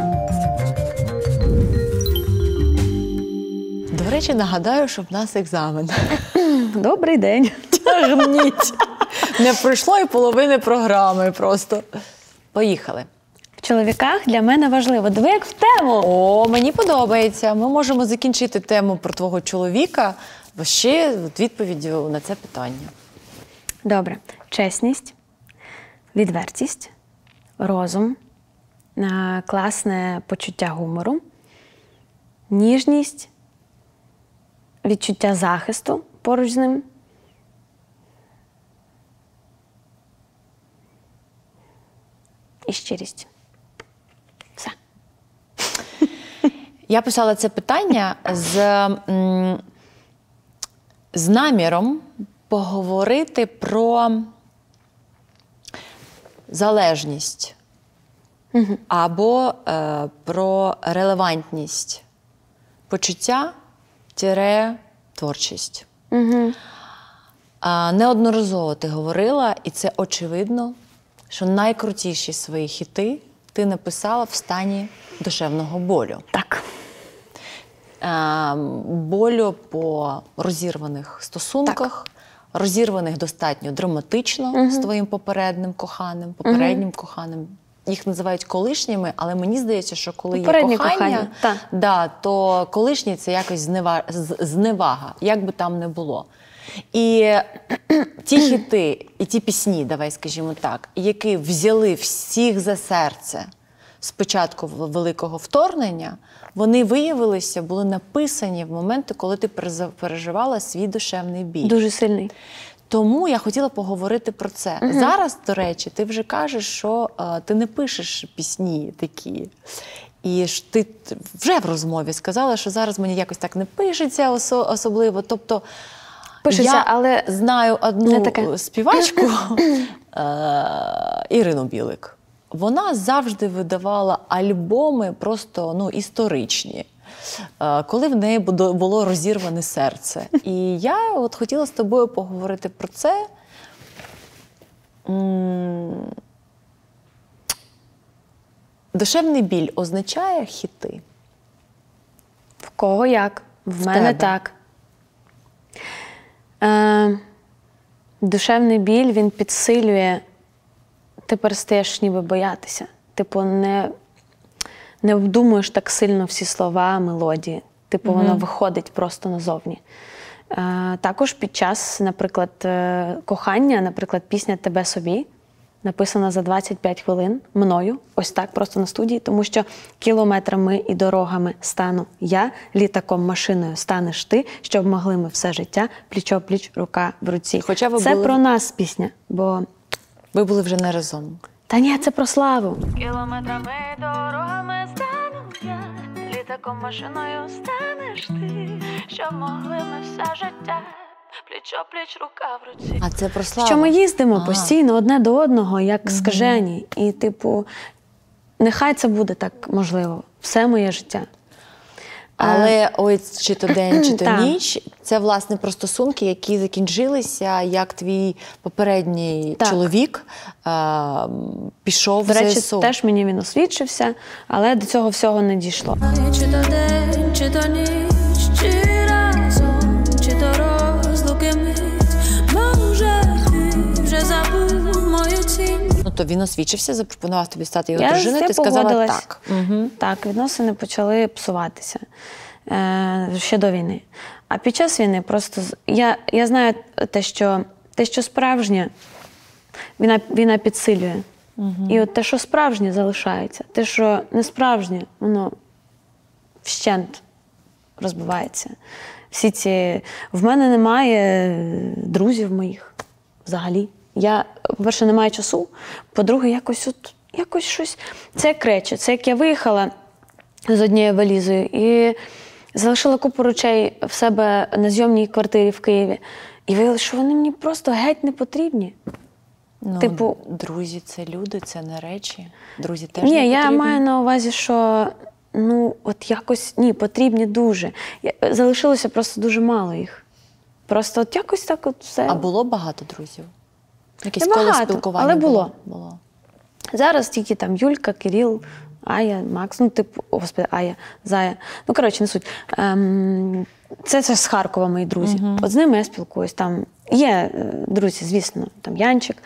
До речі, нагадаю, що в нас екзамен. Добрий день. Тягніть. Не пройшло і половини програми просто. Поїхали. В чоловіках для мене важливо. Диви, як в тему. О, мені подобається. Ми можемо закінчити тему про твого чоловіка ще відповіддю на це питання. Добре. Чесність, відвертість, розум, класне почуття гумору, ніжність, відчуття захисту поруч з ним. І щирість. Все. Я писала це питання з, м, з наміром поговорити про залежність угу. або е, про релевантність почуття тире творчість. Угу. А, неодноразово ти говорила, і це очевидно, що найкрутіші свої хіти ти написала в стані душевного болю. Так. Е, болю по розірваних стосунках, так. розірваних достатньо драматично угу. з твоїм попереднім коханим, попереднім угу. коханим. Їх називають колишніми, але мені здається, що коли є кохання, кохання да, то колишні – це якось зневага, зневага, як би там не було. І ті хіти, і ті пісні, давай скажімо так, які взяли всіх за серце з початку великого вторгнення, вони виявилися, були написані в моменти, коли ти переживала свій душевний біль. Дуже сильний. Тому я хотіла поговорити про це. Угу. Зараз, до речі, ти вже кажеш, що а, ти не пишеш пісні такі. І ж ти вже в розмові сказала, що зараз мені якось так не пишеться осо- особливо. Тобто, пишеться, я але знаю одну співачку, Ірину Білик. Вона завжди видавала альбоми просто, ну, історичні, коли в неї було розірване серце. І я от хотіла з тобою поговорити про це. Душевний біль означає хіти? В кого як? В, в мене тебе. Так. Е, душевний біль, він підсилює, ти перестаєш ніби боятися. Типу, не, не обдумуєш так сильно всі слова, мелодії. Типу, воно Мгм. виходить просто назовні. Е, також під час, наприклад, е, кохання, наприклад, пісня «Тебе собі» написана за двадцять п'ять хвилин мною, ось так, просто на студії, тому що кілометрами і дорогами стану я, літаком, машиною станеш ти, щоб могли ми все життя пліч-о-пліч, рука в руці. Хоча ви це були- про нас пісня, бо Ви були вже не разом. та ні, це про славу. Кілометрами і дорогами стану я, літаком, машиною станеш ти, щоб могли ми все життя пліч-о-пліч, рука в руці. А це про славу. Що ми їздимо Ага. постійно одне до одного, як скажені. І, типу, нехай це буде так можливо. Все моє життя. Але ой, чи то день, чи то Так. ніч, це, власне, про стосунки, які закінчилися, як твій попередній Так. чоловік а, пішов До в речі, ЗСУ. теж мені він освідчився, але до цього всього не дійшло. Чи то день, чи то ніч, чи разом, чи то розлуки мить, може ти вже забув мою тінь. Ну, то він освідчився, запропонував тобі стати його Я дружиною, з ти цим сказала погодилась. так. Угу. Так, відносини почали псуватися е, ще до війни. А під час війни просто з- я, я знаю те, що те, що справжнє, війна, війна підсилює. І от те, що справжнє, залишається. Те, що не справжнє, воно вщент розбивається. Всі ці... В мене немає друзів моїх взагалі. Я, по-перше, не маю часу, по-друге, якось от, якось щось. Це як речі. Це як я виїхала з однією валізою і залишила купу речей в себе на зйомній квартирі в Києві. І виявилося, що вони мені просто геть не потрібні. Ну, Типу- друзі, це люди, це не речі. Друзі теж не Ні, я потрібні. маю на увазі, що ну, от якось ні, потрібні дуже. Я- Залишилося просто дуже мало їх. Просто от якось так от все. А було багато друзів? Якесь Та коло багато, спілкування але було. було. Зараз тільки там Юлька, Кирил, Ая, Макс, ну, типу, о, господи, Ая, Зая. Ну, коротше, не суть. Ем, це, це з Харкова мої друзі. От з ними я спілкуюсь. Там є е, друзі, звісно, там Янчик.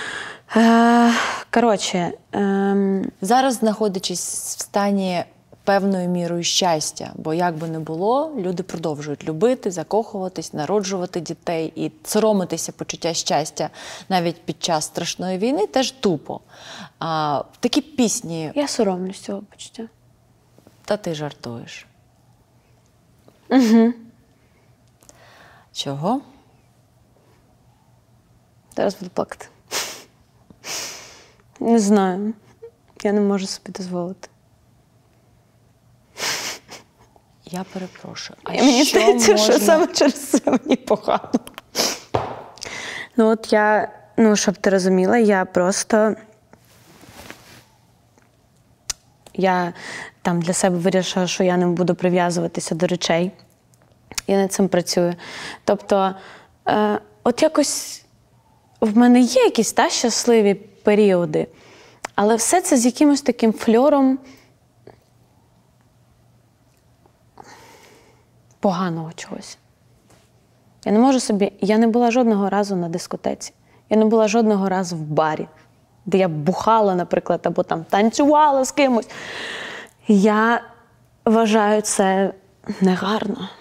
Е, коротше, ем, Зараз, знаходячись в стані певною мірою щастя, бо як би не було, люди продовжують любити, закохуватись, народжувати дітей і соромитися почуття щастя навіть під час страшної війни теж тупо. А, такі пісні, я соромлюсь цього почуття. та ти жартуєш. Угу. Чого? Зараз буду плакати. Не знаю. Я не можу собі дозволити. Я перепрошую. А І мені що здається, можна... що саме через це мені погано. Ну от я, ну, щоб ти розуміла, я просто. Я там для себе вирішила, що я не буду прив'язуватися до речей. Я над цим працюю. Тобто, е, от якось в мене є якісь та щасливі періоди, але все це з якимось таким фльором поганого чогось. Я не можу собі. Я не була жодного разу на дискотеці. Я не була жодного разу в барі, де я бухала, наприклад, або там танцювала з кимось. Я вважаю це негарно.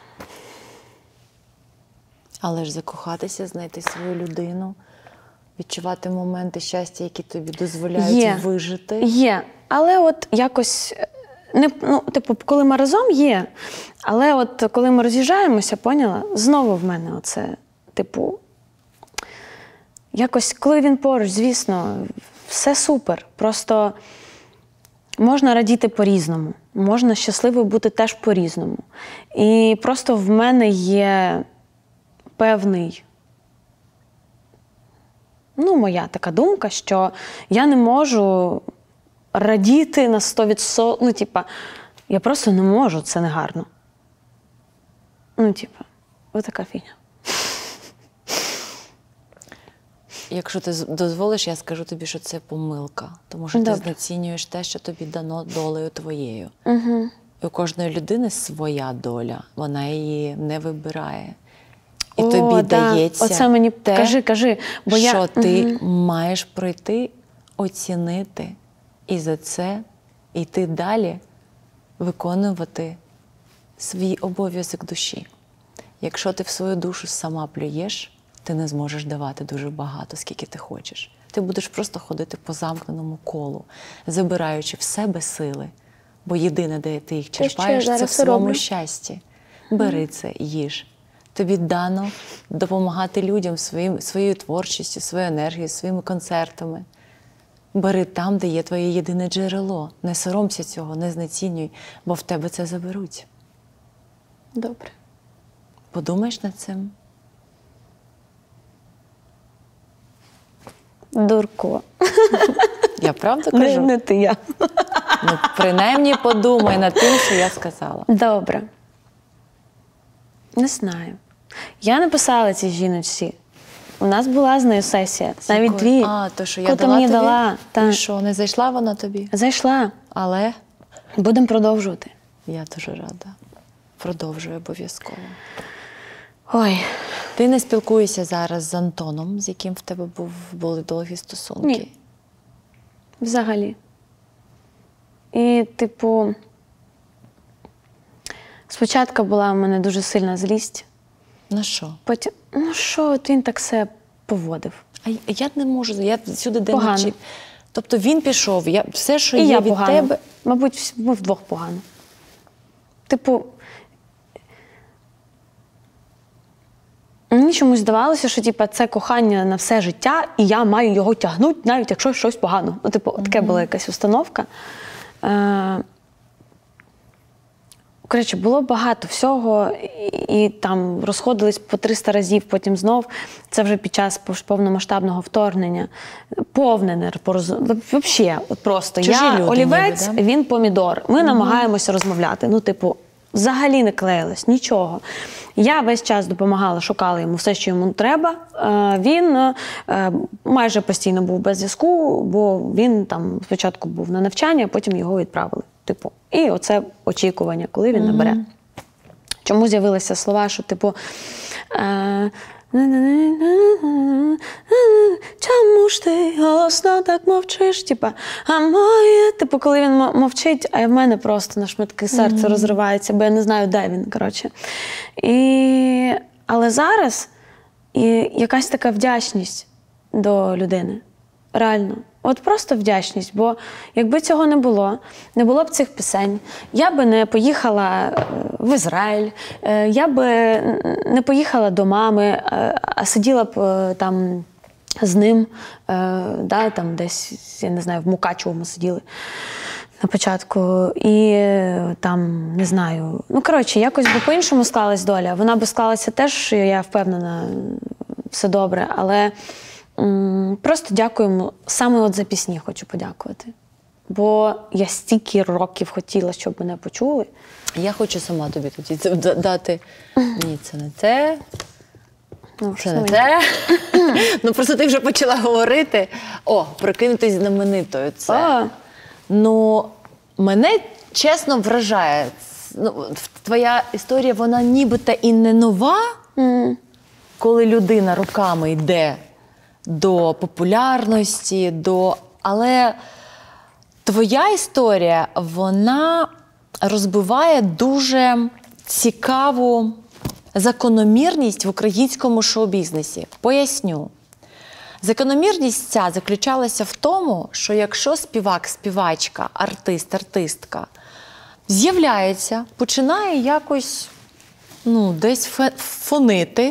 Але ж закохатися, знайти свою людину, відчувати моменти щастя, які тобі дозволяють Є. вижити. Є. Але от якось, не, ну, типу, коли ми разом є, але от коли ми роз'їжджаємося, поняла, знову в мене оце, типу, якось, коли він поруч, звісно, все супер. Просто можна радіти по-різному, можна щасливо бути теж по-різному. І просто в мене є певний, ну, моя така думка, що я не можу радіти на сто відсотків. Ну, типа, я просто не можу, це не гарно. Ну, типа, ось така фігня. Якщо ти з- дозволиш, я скажу тобі, що це помилка. Тому що Добре. ти знецінюєш те, що тобі дано долею твоєю. Угу. І у кожної людини своя доля. Вона її не вибирає. І О, тобі да. дається Оце мені те, кажи, кажи. Бо що я... ти Мгм. маєш пройти, оцінити і за це йти далі, виконувати свій обов'язок душі. Якщо ти в свою душу сама плюєш, ти не зможеш давати дуже багато, скільки ти хочеш. Ти будеш просто ходити по замкненому колу, забираючи в себе сили. Бо єдине, де ти їх Те, що я черпаєш, це в зараз своєму роблю. щасті. Бери це, їж. Тобі дано допомагати людям своїм, своєю творчістю, своєю енергією, своїми концертами. Бери там, де є твоє єдине джерело. Не соромся цього, не знецінюй, бо в тебе це заберуть. Добре. Подумаєш над цим? Дурко. Я правда Не, кажу? не ти, я. Ну, принаймні подумай над тим, що я сказала. Добре. Не знаю. Я написала цій жіночці. У нас була з нею сесія. Навіть Якої? дві. А, то, що я Коли ти дала мені тобі? дала. І Та. що, не зайшла вона тобі? Зайшла. Але Будемо продовжувати. я дуже рада. Продовжую обов'язково. Ой. Ти не спілкуєшся зараз з Антоном, з яким в тебе був, були довгі стосунки? Ні. Взагалі. І, типу, спочатку була в мене дуже сильна злість. На що? Потім, ну що, от він так себе поводив. А я- я не можу, я сюди де Погано. ночі. Тобто він пішов, я, все, що І є я від погано. тебе. Мабуть, всі- ми вдвох погано. Типу, мені чомусь здавалося, що типу, це кохання на все життя, і я маю його тягнути, навіть якщо щось погано. Ну, типу, таке була якась установка. Е- Коротше, було багато всього, і, і там розходились по триста разів, потім знов. Це вже під час пов- повномасштабного вторгнення. Повне непорозуміння. Взагалі, от просто. Чужі я люди олівець, ніби, да? він помідор. Ми намагаємося розмовляти. Ну, типу, взагалі не клеїлось, нічого. Я весь час допомагала, шукала йому все, що йому треба. Е, Він е, майже постійно був без зв'язку, бо він там спочатку був на навчанні, а потім його відправили. Типу, і оце очікування, коли він набере. Чому з'явилися слова, що типу. Е, чому ж ти голосно так мовчиш? Типа, а моє, типу, коли він м- мовчить, а в мене просто на шматки серце mm-hmm. розривається, бо я не знаю, де він, коротше. І... Але зараз і якась така вдячність до людини. Реально. От просто вдячність, бо якби цього не було, не було б цих пісень, я би не поїхала в Ізраїль, я би не поїхала до мами, а сиділа б там з ним, да, там десь, я не знаю, в Мукачевому сиділи на початку, і там, не знаю, ну, коротше, якось би по-іншому склалась доля. Вона би склалася теж, я впевнена, все добре, але просто дякуємо. Саме от за пісні хочу подякувати. Бо я стільки років хотіла, щоб мене почули. Я хочу сама тобі тоді це д- дати. Ні, це не те. Ну, Це не те. Ну, просто ти вже почала говорити. О, прикинутись знаменитою. Це. А. Ну, мене чесно вражає. Ну, твоя історія, вона нібито і не нова, Mm. коли людина роками йде до популярності, до... але твоя історія, вона розбиває дуже цікаву закономірність в українському шоу-бізнесі. Поясню. Закономірність ця заключалася в тому, що якщо співак, співачка, артист, артистка з'являється, починає якось ну, десь фе- фонити,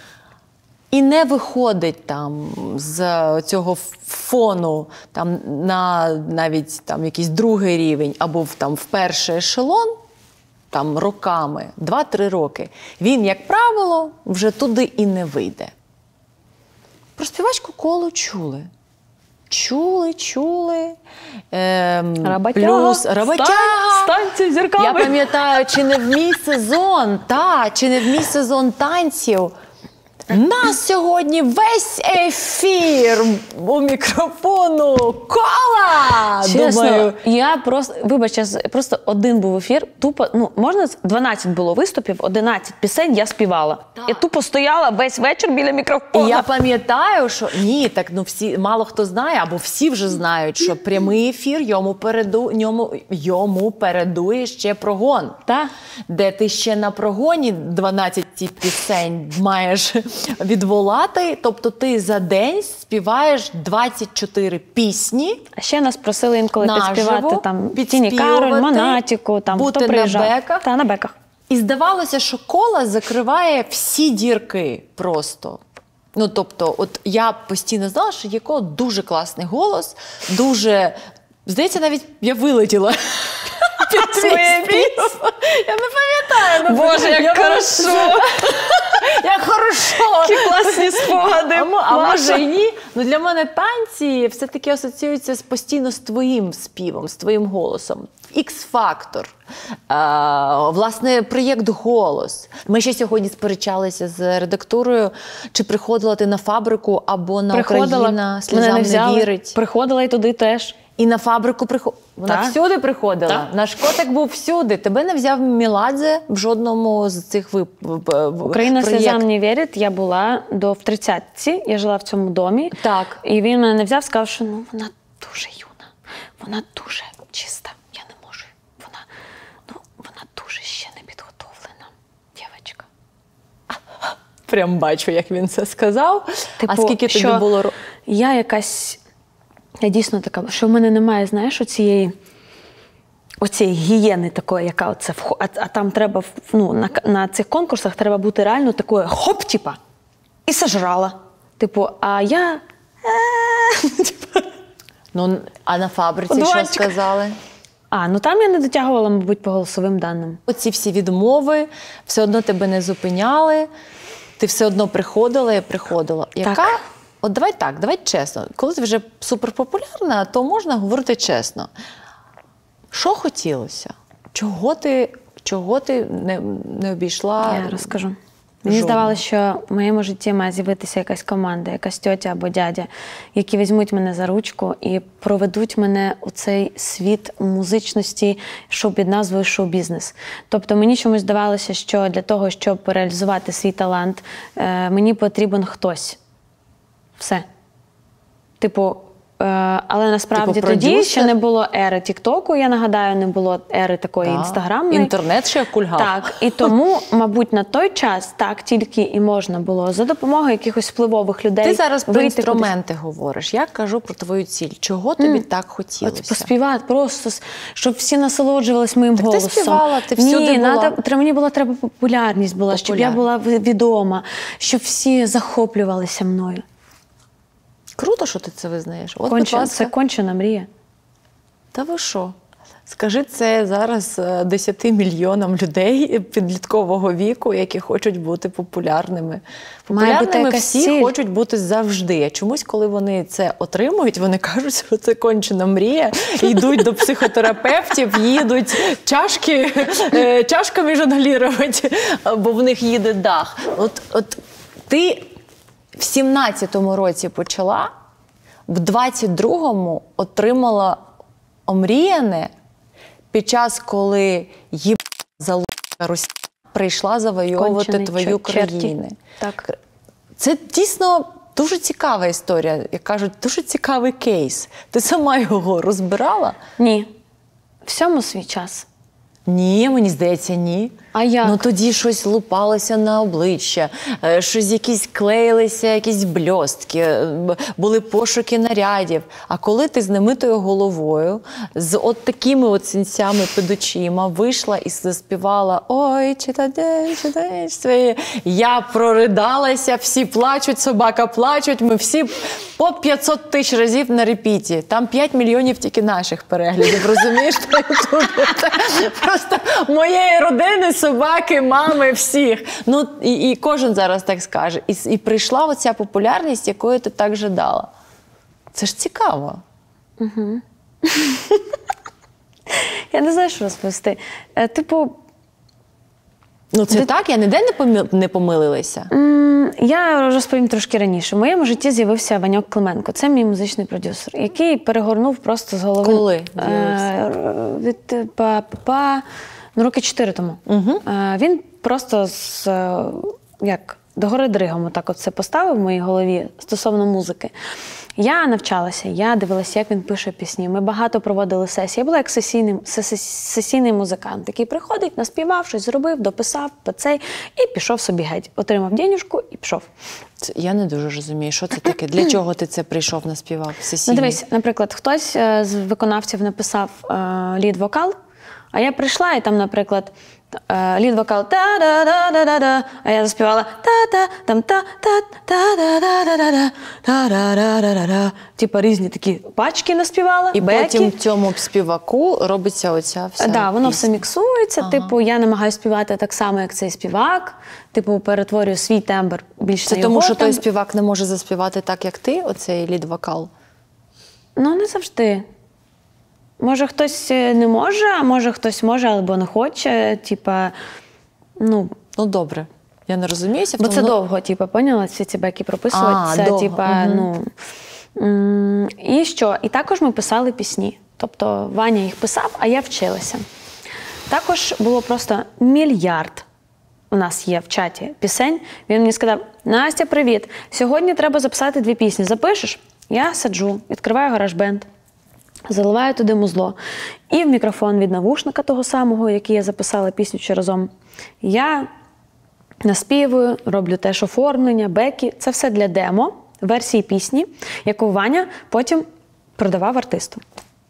і не виходить там з цього фону там, на навіть там, якийсь другий рівень або в, там, в перший ешелон, там роками, два-три роки, він, як правило, вже туди і не вийде. Про співачку Колу чули. Чули, чули. Ем, Роботяга. Плюс роботяга. Станція зірками. Я пам'ятаю, чи не в мій сезон, та, чи не в мій сезон танців. Нас сьогодні весь ефір у мікрофону кола! Чесно, Думаю, я просто, вибач, я з- просто один був ефір, тупо, ну, можна, з- дванадцять було виступів, одинадцять пісень я співала. Я тупо стояла весь вечір біля і мікрофону. я пам'ятаю, що ні, так ну всі мало хто знає, або всі вже знають, що прямий ефір йому переду йому, йому передує ще прогон. Та. Де ти ще на прогоні дванадцять пісень маєш відволати, тобто ти за день співаєш двадцять чотири пісні. А ще нас просили інколи Наживо, підспівати там Тіні підспівувати, Кароль, Монатіку, там бути хто на приїжджав. беках. Та, на беках. І здавалося, що кола закриває всі дірки просто. Ну, тобто, от я постійно знала, що є кола дуже класний голос, дуже, здається, навіть я вилетіла під своє спів. Я не пам'ятаю. ну, Боже, як я хорошо! Як хорошо! Які класні спогади, А, мо- а Маша. може і ні? Ну, для мене танці все-таки асоціюються з, постійно з твоїм співом, з твоїм голосом. Ікс-фактор, а, власне, проєкт «Голос». Ми ще сьогодні сперечалися з редакторою, чи приходила ти на фабрику або на Україна мене сльозам не не взяли. вірить. Приходила і туди теж. І на фабрику приходила. Вона Так. всюди приходила. Так. Наш котик був всюди. Тебе не взяв Міладзе в жодному з цих вип... Україна проєктів. сльозам не вірить. Я була до в тридцятці, я жила в цьому домі. Так. І він мене не взяв, сказав, що ну вона дуже юна, вона дуже чиста. Я не можу. Вона, ну, вона дуже ще не підготовлена. Дівчинка. Прям бачу, як він це сказав. а скільки тобі що було ро- Я якась, я дійсно така, що в мене немає, знаєш, оцієї, оцієї гієни такої, яка оце, вхо- а, а там треба, ну, на, на цих конкурсах треба бути реально такою хоп, типа, і сожрала. Типу, а я... е, типу, Ну, а на фабриці що Дуванчик. сказали? А, ну там я не дотягувала, мабуть, по голосовим даним. Оці всі відмови все одно тебе не зупиняли, ти все одно приходила і приходила. Яка? От давай так, давай чесно. Коли ти вже суперпопулярна, то можна говорити чесно. Що хотілося? Чого ти, чого ти не, не обійшла? Я розкажу. Мені жодного. здавалося, що в моєму житті має з'явитися якась команда, якась тьотя або дядя, які візьмуть мене за ручку і проведуть мене у цей світ музичності, що під назвою шоу-бізнес. Тобто мені чомусь здавалося, що для того, щоб реалізувати свій талант, е, мені потрібен хтось. Все. Типу, е, але насправді Типу, тоді продюсер? ще не було ери Тіктоку, я нагадаю, не було ери такої Да. інстаграмної. Інтернет ще кульгав. Так, і тому, мабуть, на той час так тільки і можна було за допомогою якихось впливових людей. Ти зараз про вийти інструменти говориш. Я кажу про твою ціль. Чого тобі так кудись. хотілося? От поспівати просто, с- щоб всі насолоджувались моїм Так ти голосом. співала, ти всюди Ні, була. надо, треба, мені була треба популярність була, щоб я була Популярність. в- відома, щоб всі захоплювалися мною. Круто, що ти це визнаєш. От, будь Кончена, ласка. це кончена мрія. Та ви що? Скажи це зараз е, десяти мільйонам людей підліткового віку, які хочуть бути популярними. Має бути Популярними якась всі ціль. хочуть бути завжди. А чомусь, коли вони це отримують, вони кажуть, що це кончена мрія, і йдуть до психотерапевтів, їдуть чашки, е, чашками жонглірувати, бо в них їде дах. От, от ти в сімнадцятому році почала, в двадцять другому отримала омріяне під час, коли їб залужна Росія прийшла завойовувати Кончений твою чор- черті. країну. Так. Це дійсно дуже цікава історія, як кажуть, дуже цікавий кейс. Ти сама його розбирала? Ні. Всьому свій час. Ні, мені здається, ні. А як? Ну тоді щось лупалося на обличчя, е, щось якісь клеїлися, якісь бльостки, е, б- були пошуки нарядів. А коли ти з немитою головою, з от такими от синцями під очима вийшла і заспівала «Ой, читаде, читаде своє», я проридалася, всі плачуть, собака плачуть, ми всі по п'ятсот тисяч разів на репіті. Там п'ять мільйонів тільки наших переглядів, розумієш? на Ютубі. Це просто моєї родини, собаки, мами, всіх. Ну, і, і кожен зараз так скаже. І, с- і прийшла оця популярність, якої ти так жадала. Це ж цікаво. Я не знаю, що розповісти. Е, Типу, Ну це так, я ніде не, помил... не помилилася. М, Я розповім трошки раніше. В моєму житті з'явився Ваньок Клименко. Це мій музичний продюсер, який перегорнув просто з голови. Коли Е, з'явився? від па-па, ну, роки чотири тому. Угу. Е, Він просто з, е, як, догори дригом отак от це поставив в моїй голові стосовно музики. Я навчалася, я дивилася, як він пише пісні. Ми багато проводили сесії. Я була як сесійний, сес- сесійний музикант, який приходить, наспівав, щось зробив, дописав, пацей і пішов собі геть. Отримав денюжку і пішов. Це, я не дуже розумію, що це таке. Для чого ти це прийшов, наспівав? Ну, Сесійний? дивись, наприклад, хтось е, з виконавців написав е, лід-вокал, а я прийшла і там, наприклад, е, лід-вокал та-да-да-да-да-да, а я заспівала та-та, там та-та-та-та-да-да-да-да, та-да-да-да-да-да. Типа різні такі пачки наспівала, І беки. потім цьому співаку робиться оця вся Так, да, воно все пісня. міксується, Ага. типу, я намагаюся співати так само, як цей співак, типу, перетворюю свій тембр більш Це на тому, його що той тембр. співак не може заспівати так, як ти, оцей лід-вокал? Ну, не завжди. Може, хтось не може, а може, хтось може або не хоче. Типа, ну, Ну, добре. Я не розуміюся в бо тому. це ну, довго, типа, поняла, всі ці беки прописувати. А, це, довго, типа, мгм. ну. м, І що? І також ми писали пісні. Тобто Ваня їх писав, а я вчилася. Також було просто мільярд. У нас є в чаті пісень. Він мені сказав: Настя, привіт! Сьогодні треба записати дві пісні. Запишеш? Я сиджу, відкриваю гараж-бенд, заливаю туди музло. І в мікрофон від навушника того самого, який я записала пісню чи разом, я наспівую, роблю теж оформлення, беки. Це все для демо, версії пісні, яку Ваня потім продавав артисту,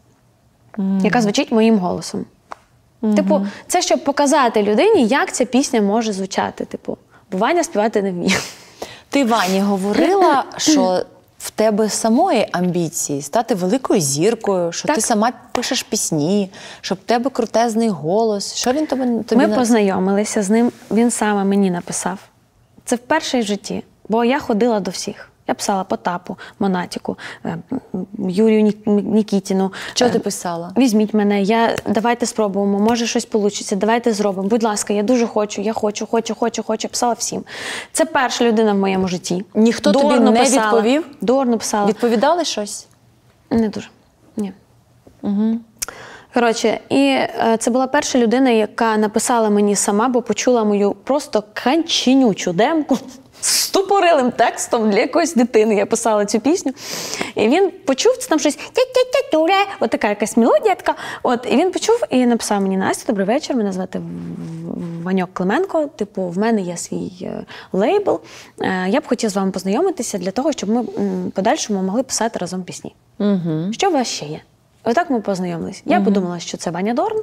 mm. яка звучить моїм голосом. Mm-hmm. Типу, це щоб показати людині, як ця пісня може звучати. Типу, бо Ваня співати не вміє. Ти, Вані, говорила, що в тебе самої амбіції стати великою зіркою, що Так. ти сама пишеш пісні, що в тебе крутезний голос. Що він тобі, тобі Ми на- познайомилися з ним, він саме мені написав. Це вперше в житті, бо я ходила до всіх. Я писала Потапу, Монатіку, е, Юрію Нік- Нікітіну. Що ти Е, писала? Візьміть мене, я, давайте спробуємо, може щось вийде, давайте зробимо. Будь ласка, я дуже хочу, я хочу, хочу, хочу, хочу. Я писала всім. Це перша людина в моєму житті. Ніхто тобі Дорно не писала. відповів? Дорно писала. Відповідали щось? Не дуже. Ні. Угу. Коротше, і е, це була перша людина, яка написала мені сама, бо почула мою просто канченючу демку з тупорилим текстом для якоїсь дитини. Я писала цю пісню. І він почув, це там щось тя-тя-тя-тюре, от така якась мелодія така. От, і він почув і написав мені: Настя, добрий вечір, мене звати Ваньок Клименко, типу, в мене є свій е, лейбл. Е, я б хотів з вами познайомитися для того, щоб ми м, в подальшому могли писати разом пісні. Угу. Що у вас ще є? Отак ми познайомились. Я подумала, що це Ваня Дорн.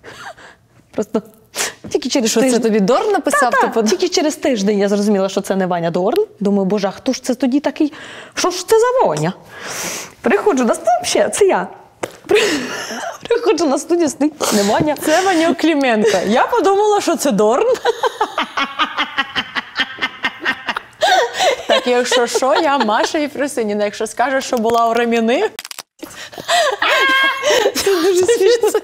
Просто тільки через Що тиждень. це тобі Дорн написав? Та-та, Типу? Тільки через тиждень я зрозуміла, що це не Ваня Дорн. Думаю, боже, а хто ж це тоді такий? Що ж це за Воня? Приходжу на студію, взагалі, це я. При- Приходжу на студію, стоїть не Ваня. Це Ваньок Клименко. Я подумала, що це Дорн. Так, якщо що, я Маша Єфросиніна. Якщо скажеш, що була у Реміни... Це дуже смішно.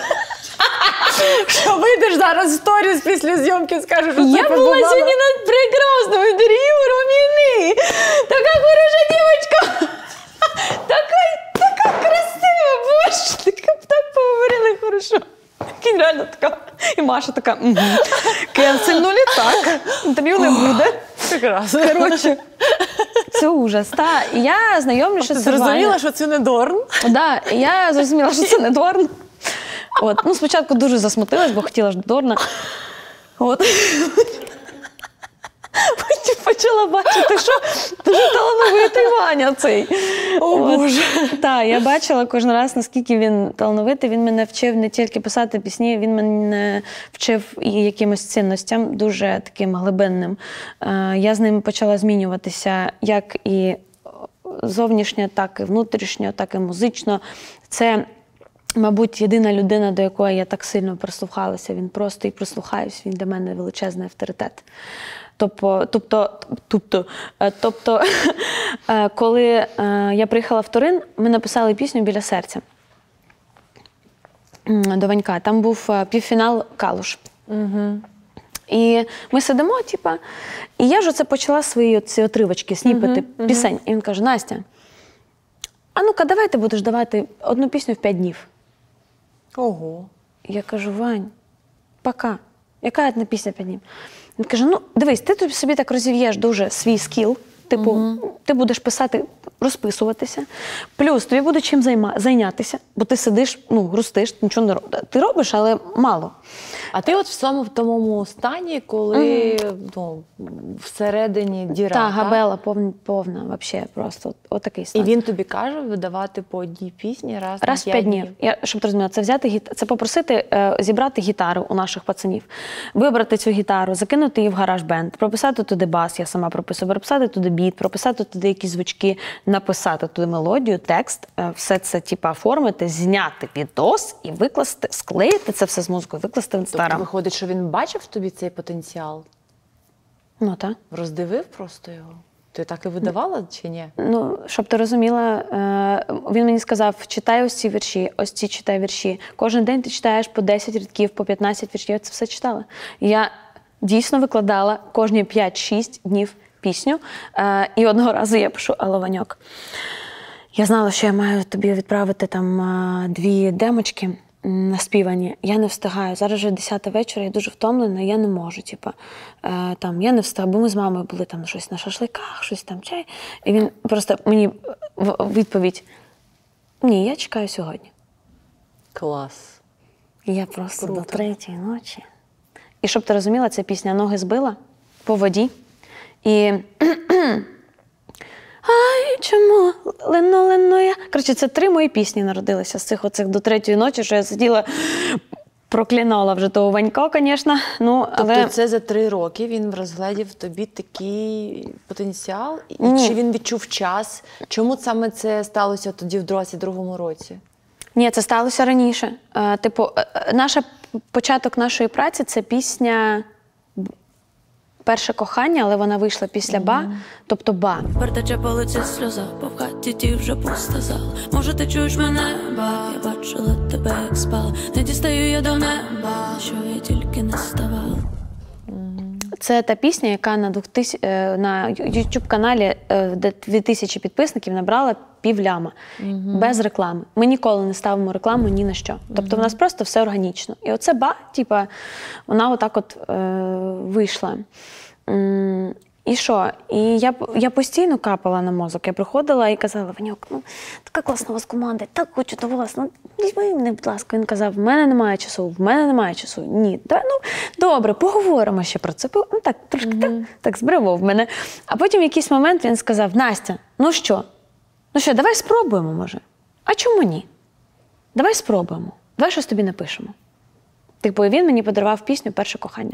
Що вийдеш зараз в сторіс після зйомки, скажеш, що це Я була сьогодні на прекрасному інтерв'ю Роміни. Така хороша дівчинка. Така, така красива, боже. Така, так поговорили хорошо. І реально така. І Маша така: угу. Кенсельнули, так. Інтерв'ю не буде. Прекрасно. Коротше, це ужас. Та, і я знайомлю, що Ти це зрозуміла, Ваня. що це не Дорн? Да, і я зрозуміла, що це не Дорн. От. Ну, спочатку дуже засмутилась, бо хотіла ж Дорна. От. Потім почала бачити, що дуже талановитий Ваня цей. О, Боже. Так, я бачила кожен раз, наскільки він талановитий. Він мене вчив не тільки писати пісні, він мене вчив і якимось цінностям, дуже таким глибинним. Е, Я з ним почала змінюватися як і зовнішньо, так і внутрішньо, так і музично. Це, мабуть, єдина людина, до якої я так сильно прислухалася. Він просто і прислухаюсь, він для мене величезний авторитет. Тобто, тобто, тобто, тобто коли я приїхала в Турин, ми написали пісню «Біля серця» до Ванька. Там був півфінал «Калуш». Угу. І ми сидимо, типа, і я ж оце почала свої ці отривочки, сніпити uh-huh, пісень. Uh-huh. І він каже: Настя, а ну-ка, давай ти будеш давати одну пісню в п'ять днів. Ого. Я кажу: Вань, пока. Яка одна пісня п'ять днів? Він каже: ну, дивись, ти собі так розів'єш дуже свій скіл. Типу, угу. ти будеш писати, розписуватися, плюс тобі буде чим займа, зайнятися, бо ти сидиш, ну, грустиш, нічого не робиш. Ти робиш, але мало. А ти от в самому в тому стані, коли угу. ну, всередині діра, та, так? габела повна, повна взагалі, просто отакий стан. І він тобі каже видавати по одній пісні раз, раз на п'ять днів. днів. Я, щоб ти розуміла, це взяти, це попросити е, зібрати гітару у наших пацанів, вибрати цю гітару, закинути її в гараж-бенд, прописати туди бас, я сама прописую, прописати туди біт, прописати туди якісь звучки, написати туди мелодію, текст, все це типу, оформити, зняти відос і викласти, склеїти це все з мозку, викласти в Інстаграм. Тобто виходить, що він бачив в тобі цей потенціал? Ну, так. Роздивив просто його? Ти так і видавала чи ні? Ну, щоб ти розуміла, він мені сказав: читай ось ці вірші, ось ці читай вірші. Кожен день ти читаєш по десять рядків, по п'ятнадцять віршів. Я це все читала. І я дійсно викладала кожні п'ять-шість днів пісню. І одного разу я пишу: алло, Ваньок, я знала, що я маю тобі відправити там дві демочки наспівані. Я не встигаю. Зараз вже десята вечора, я дуже втомлена, я не можу. Типу, е, там, я не встигаю, бо ми з мамою були там щось на шашликах, щось там, чай. І він просто мені в відповідь: ні, я чекаю сьогодні. Клас. І я просто Круто. До третьої ночі. І щоб ти розуміла, ця пісня ноги збила по воді. І ай, чому лино, лино я. Коротше, це три мої пісні народилися з цих оцих до третьої ночі, що я сиділа, проклинала вже того Ванька, звісно. Ну, але... Тобто це за три роки він розглядів в тобі такий потенціал? І Ні. Чи він відчув час? Чому саме це сталося тоді в двадцять другому році? Ні, це сталося раніше. Е, типу, е, наша, початок нашої праці – це пісня «Перше кохання», але вона вийшла після «Ба», тобто «Ба». Вертаче по лиці сльоза, бо в хаті ті вже пуста зала. Може, ти чуєш мене, ба? Я бачила тебе, як спала. Не дістаю я до неба, що я тільки не ставала. Це та пісня, яка на, двохтисяч... на ютуб-каналі, де дві тисячі підписників, набрала півляма. Mm-hmm. Без реклами. Ми ніколи не ставимо рекламу ні на що. Тобто mm-hmm. в нас просто все органічно. І оце «Ба», типа, вона отак от е, вийшла. М- І що? І я, я постійно капала на мозок. Я приходила і казала: Ваньок, ну, така класна у вас команда, так хочу до вас, ну, візьми мене, будь ласка. Він казав: в мене немає часу, в мене немає часу. Ні, да, ну, добре, поговоримо ще про це. Ну, так, трошки mm-hmm. так, так збривав мене. А потім в якийсь момент він сказав: Настя, ну що? Ну що, давай спробуємо, може? А чому ні? Давай спробуємо. Давай щось тобі напишемо. Типу, і він мені подарував пісню «Перше кохання».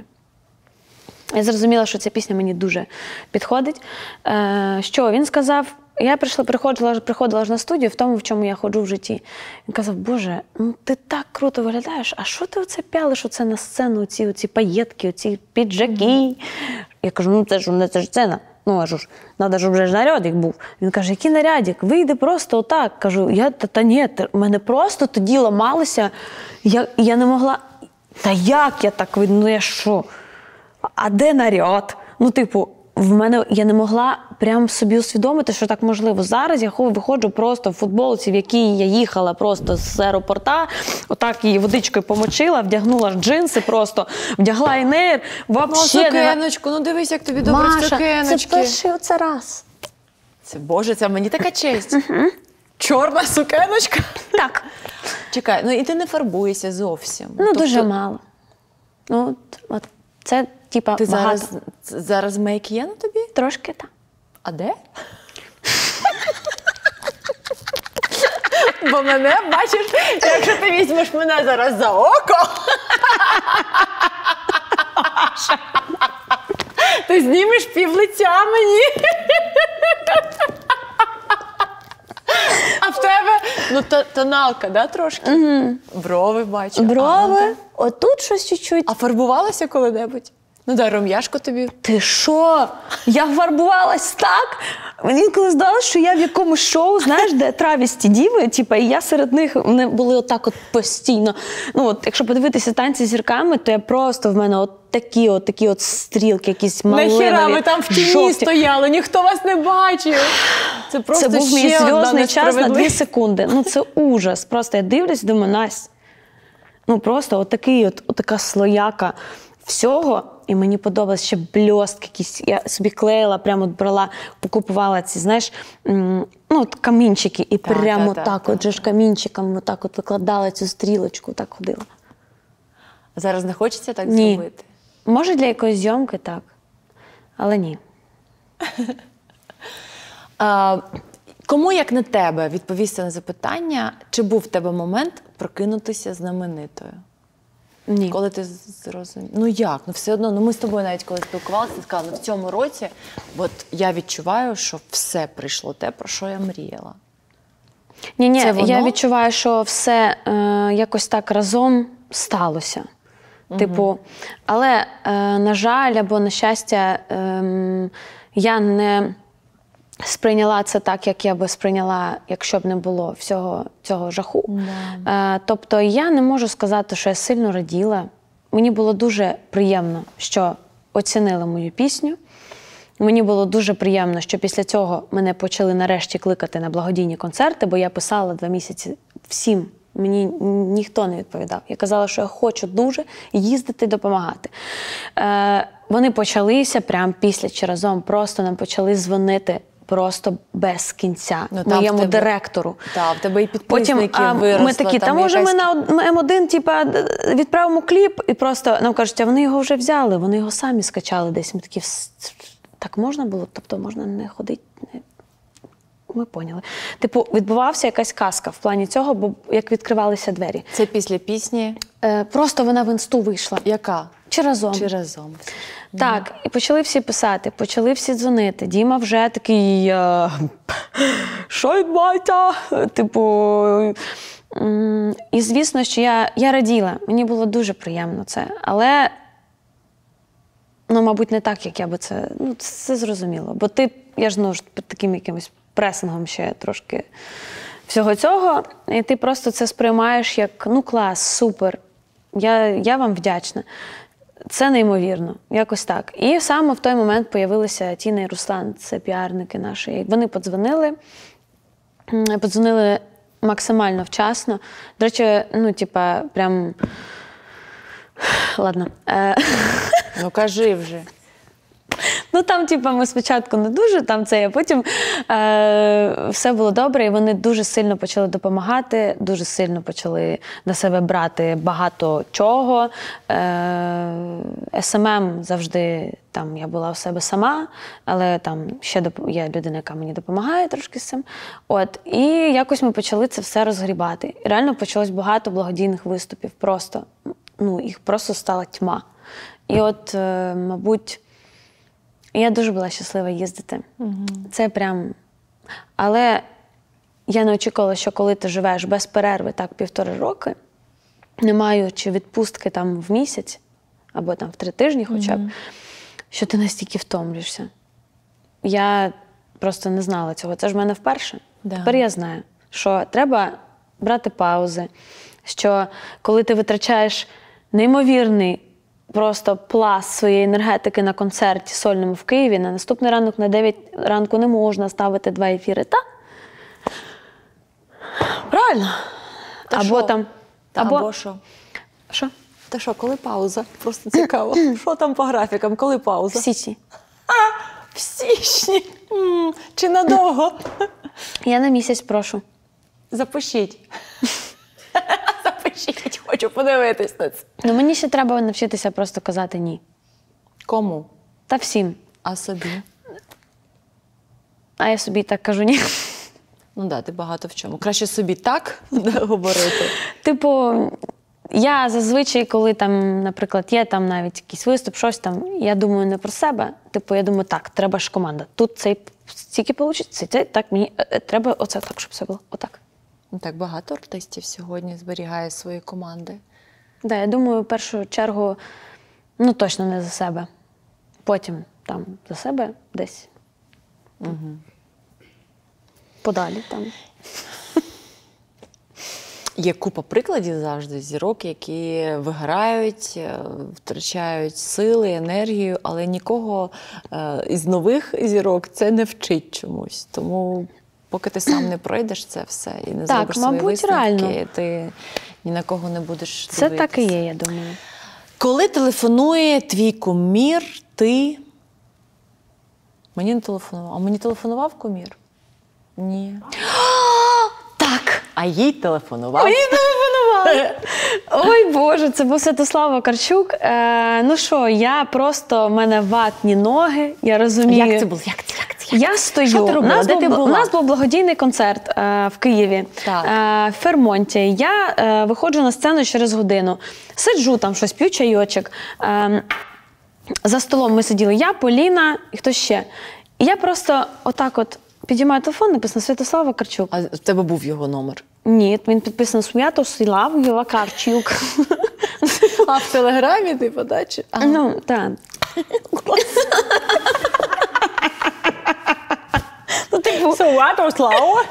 Я зрозуміла, що ця пісня мені дуже підходить. Е, що він сказав? Я прийшла, приходила, приходила ж на студію в тому, в чому я ходжу в житті. Він казав: Боже, ну ти так круто виглядаєш, а що ти оце пялиш оце на сцену, оці, оці паєтки, оці піджаки? Я кажу: ну це ж не це ж сцена. Ну, а ж, треба, щоб вже ж нарядик був. Він каже: який нарядик? Вийди просто отак. Кажу: я, та, та ні, в мене просто тоді ламалося. Я, я не могла... Та як я так видно? Ну я що? А де наряд? Ну, типу, в мене я не могла прям собі усвідомити, що так можливо. Зараз я виходжу просто в футболці, в якій я їхала просто з аеропорта, отак її водичкою помочила, вдягнула джинси просто, вдягла інеєр. Ну, сукеночку, не... ну дивись, як тобі добре в сукеночки. Маша, це перший оце раз. Це, Боже, це мені така честь. Чорна сукеночка? Так. Чекай, ну і ти не фарбуєшся зовсім. Ну, тобто... дуже мало. Ну, от, от це, типа, ти багато. Зараз, зараз мейк є на тобі? Трошки, так. А де? Бо мене, бачиш, якщо ти візьмеш мене зараз за око, ти знімеш пів лиця мені. А в тебе, ну, тоналка, да, трошки? Угу. Брови бачу. Брови, а, отут щось чуть-чуть. а фарбувалася коли-небудь? Ну да, рум'яшко тобі. Ти що? Я фарбувалась так? Мені коли здалося, що я в якомусь шоу, знаєш, де травісті діви, типу, і я серед них, вони були отак от постійно. Ну от, якщо подивитися танці з зірками, то я просто в мене от такі от, такі от стрілки, якісь малинові, Нахіра ви там в тіні жовті. стояли, ніхто вас не бачив. Це просто Це був ще мій одна зв'язний час на дві несправедливість. секунди. Ну це ужас. Просто я дивлюсь, думаю, Настя, ну просто отакий от, отака слояка всього. І мені подобалось ще бльостки якісь. Я собі клеїла, прямо от брала, покупувала ці, знаєш, м, ну от камінчики. І Так, прямо так, так, так, от же ж камінчиками отак от викладала цю стрілочку, так ходила. Зараз не хочеться так Ні. зробити? Може для якоїсь зйомки так, але ні. А, кому, як не тебе, відповісти на запитання, чи був в тебе момент прокинутися знаменитою? Ні. Коли ти зрозумів? Ну як? Ну все одно, ну ми з тобою навіть коли спілкувалися, ти сказала, ну в цьому році от я відчуваю, що все прийшло те, про що я мріяла. Ні, ні, Це воно? я відчуваю, що все е, якось так разом сталося. Типу, але, е, на жаль, або на щастя, е, я не сприйняла це так, як я би сприйняла, якщо б не було всього цього жаху. Е, тобто я не можу сказати, що я сильно раділа. Мені було дуже приємно, що оцінили мою пісню. Мені було дуже приємно, що після цього мене почали нарешті кликати на благодійні концерти, бо я писала два місяці всім. Мені ніхто не відповідав. Я казала, що я хочу дуже їздити, допомагати. Е, вони почалися прямо після чи разом, просто нам почали дзвонити просто без кінця, Ну, там моєму в тебе- директору. Так, в тебе і Потім підписники а, виросли. ми такі, та там може якась- ми на од- Ем один типа, відправимо кліп, і просто нам кажуть, а вони його вже взяли, вони його самі скачали десь. Ми такі, «Вс- так можна було? Тобто можна не ходити? Не... Ми поняли. Типу, відбувався якась казка в плані цього, бо як відкривалися двері. Це після пісні. Е, просто вона в інсту вийшла. Яка? Чи разом. Чи разом? Так, і почали всі писати, почали всі дзвонити. Діма вже такий, е, що відбувається? Типу, м, і звісно, що я, я раділа, мені було дуже приємно це, але, ну, мабуть, не так, як я би це, ну, це зрозуміло. Бо ти, я ж, ну, ж під таким якимось пресингом ще трошки всього цього, і ти просто це сприймаєш як, ну, клас, супер, я, я вам вдячна. Це неймовірно, якось так. І саме в той момент появилися Тіна і Руслан, це піарники наші. Вони подзвонили, м, подзвонили максимально вчасно. До речі, ну, типа, прям... Ладно. Е, Ну кажи вже. Ну, там, типу, ми спочатку не дуже, там це, а потім е, все було добре, і вони дуже сильно почали допомагати, дуже сильно почали на себе брати багато чого. Е, ес ем ем завжди, там, я була у себе сама, але там ще доп- є людина, яка мені допомагає трошки з цим. От, і якось ми почали це все розгрібати. І реально почалось багато благодійних виступів, просто, ну, їх просто стала тьма. І от, е, мабуть, я дуже була щаслива їздити. Угу. Це прям... Але я не очікувала, що коли ти живеш без перерви так півтори роки, не маючи відпустки там в місяць, або там в три тижні хоча б, угу. що ти настільки втомлюєшся. Я просто не знала цього. Це ж в мене вперше. Да. Тепер я знаю, що треба брати паузи, що коли ти витрачаєш неймовірний просто пласт своєї енергетики на концерті сольному в Києві, на наступний ранок на дев'ять ранку не можна ставити два ефіри. Та? Правильно. Та або шо? там... Та або... або що? Що? Та що, коли пауза? Просто цікаво. Що там по графікам? Коли пауза? В січні. А, в січні. М, Чи надовго? Я на місяць прошу. Запишіть. Запишіть, хочу подивитись на це. Ну, мені ще треба навчитися просто казати ні. Кому? Та всім. А собі? А я собі так кажу ні. Ну так, да, ти багато в чому. Краще собі так говорити. Типу, я зазвичай, коли там, наприклад, є там навіть якийсь виступ, щось там, я думаю не про себе. Типу, я думаю, так, треба ж команда. Тут цей стільки вийде, цей, так, мені е, треба оце так, щоб все було. Отак. Ну, так багато артистів сьогодні зберігає свої команди. Да, я думаю, в першу чергу Ну, точно не за себе. Потім там за себе десь. Угу. Подалі там. Є купа прикладів завжди зірок, які виграють, е, втрачають сили, енергію, але нікого е, із нових зірок це не вчить чомусь. Тому поки ти сам не пройдеш це все і не Так, зробиш свої мабуть, висновки, реально. ти ні на кого не будеш Це дивитися. так і є, я думаю. Коли телефонує твій кумір, ти... Мені не телефонував. А мені телефонував кумір? Ні. Так! А їй телефонував. Мені телефонували. Ой, Боже, це був Святослав Вакарчук. Е, ну що, я просто, в мене ватні ноги, я розумію. Як це було? Як це? Як це? Як? Я стою. Що ти робила? У нас Де був, ти була? У нас був благодійний концерт е, в Києві, Так. е, в Фермонті. Я е, виходжу на сцену через годину. Сиджу там, щось п'ю чайочок. Е, за столом ми сиділи я, Поліна і хто ще. І я просто отак от підіймаю телефон, написано Святослав Вакарчук. А в тебе був його номер? Ні, він підписаний Святослав Вакарчук. А в Телеграмі ти подачі? Ну, так. Ну, типу, Святослав.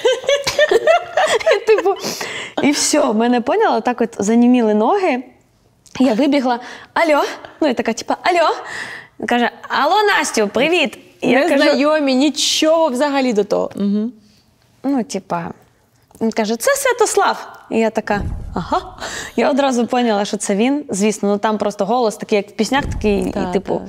типу, і все, в мене, поняла, так от заніміли ноги. Я вибігла, алло, ну і така, типу, алло. Він каже, алло, Настю, привіт. І я кажу, Незнайомі, нічого взагалі до того. Угу. ну, типа, він каже, це Святослав. І я така, ага. Я одразу поняла, що це він. Звісно, ну там просто голос такий, як в піснях, такий, Так, і типу.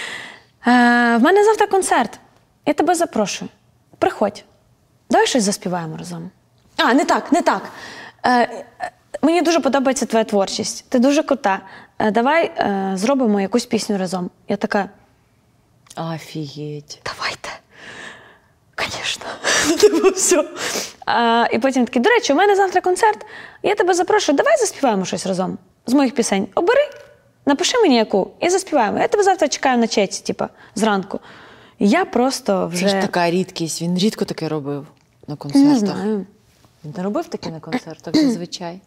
Е, в мене завтра концерт. Я тебе запрошую. Приходь. Давай щось заспіваємо разом. А, не так, не так. Е, е, мені дуже подобається твоя творчість. Ти дуже крута. Е, давай е, зробимо якусь пісню разом. Я така, Офігеть. давайте. Звісно. Типу, все. А, і потім такий, до речі, у мене завтра концерт, я тебе запрошую, давай заспіваємо щось разом з моїх пісень. Обери, напиши мені яку і заспіваємо. Я тебе завтра чекаю на чеці, типу, зранку. І я просто вже... Це ж така рідкість. Він рідко таке робив на концертах. Не знаю. Він не робив таке на концертах зазвичай?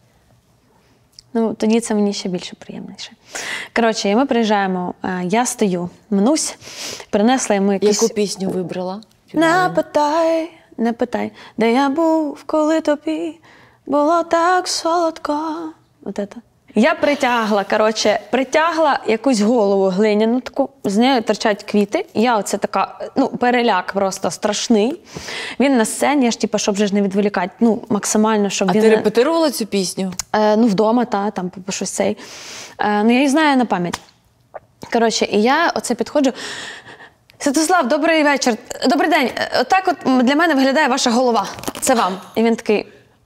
Ну, тоді це мені ще більше приємніше. Коротше, і ми приїжджаємо, а, я стою, мнусь, принесла йому якісь... Яку пісню вибрала? Не питай, не питай, де я був, коли тобі було так солодко. От це. Я притягла, коротше, притягла якусь голову глиняну таку, з нею торчать квіти. Я оце така, ну, переляк просто страшний. Він на сцені, я ж типу, щоб вже ж не відволікати, ну, максимально, щоб А він... ти репетирувала цю пісню? Е, ну, вдома, та, там, по щось цей. Е, ну, я її знаю на пам'ять. Коротше, і я оце підходжу. Святослав, добрий вечір. Добрий день. Отак от для мене виглядає ваша голова. Це вам. І він такий,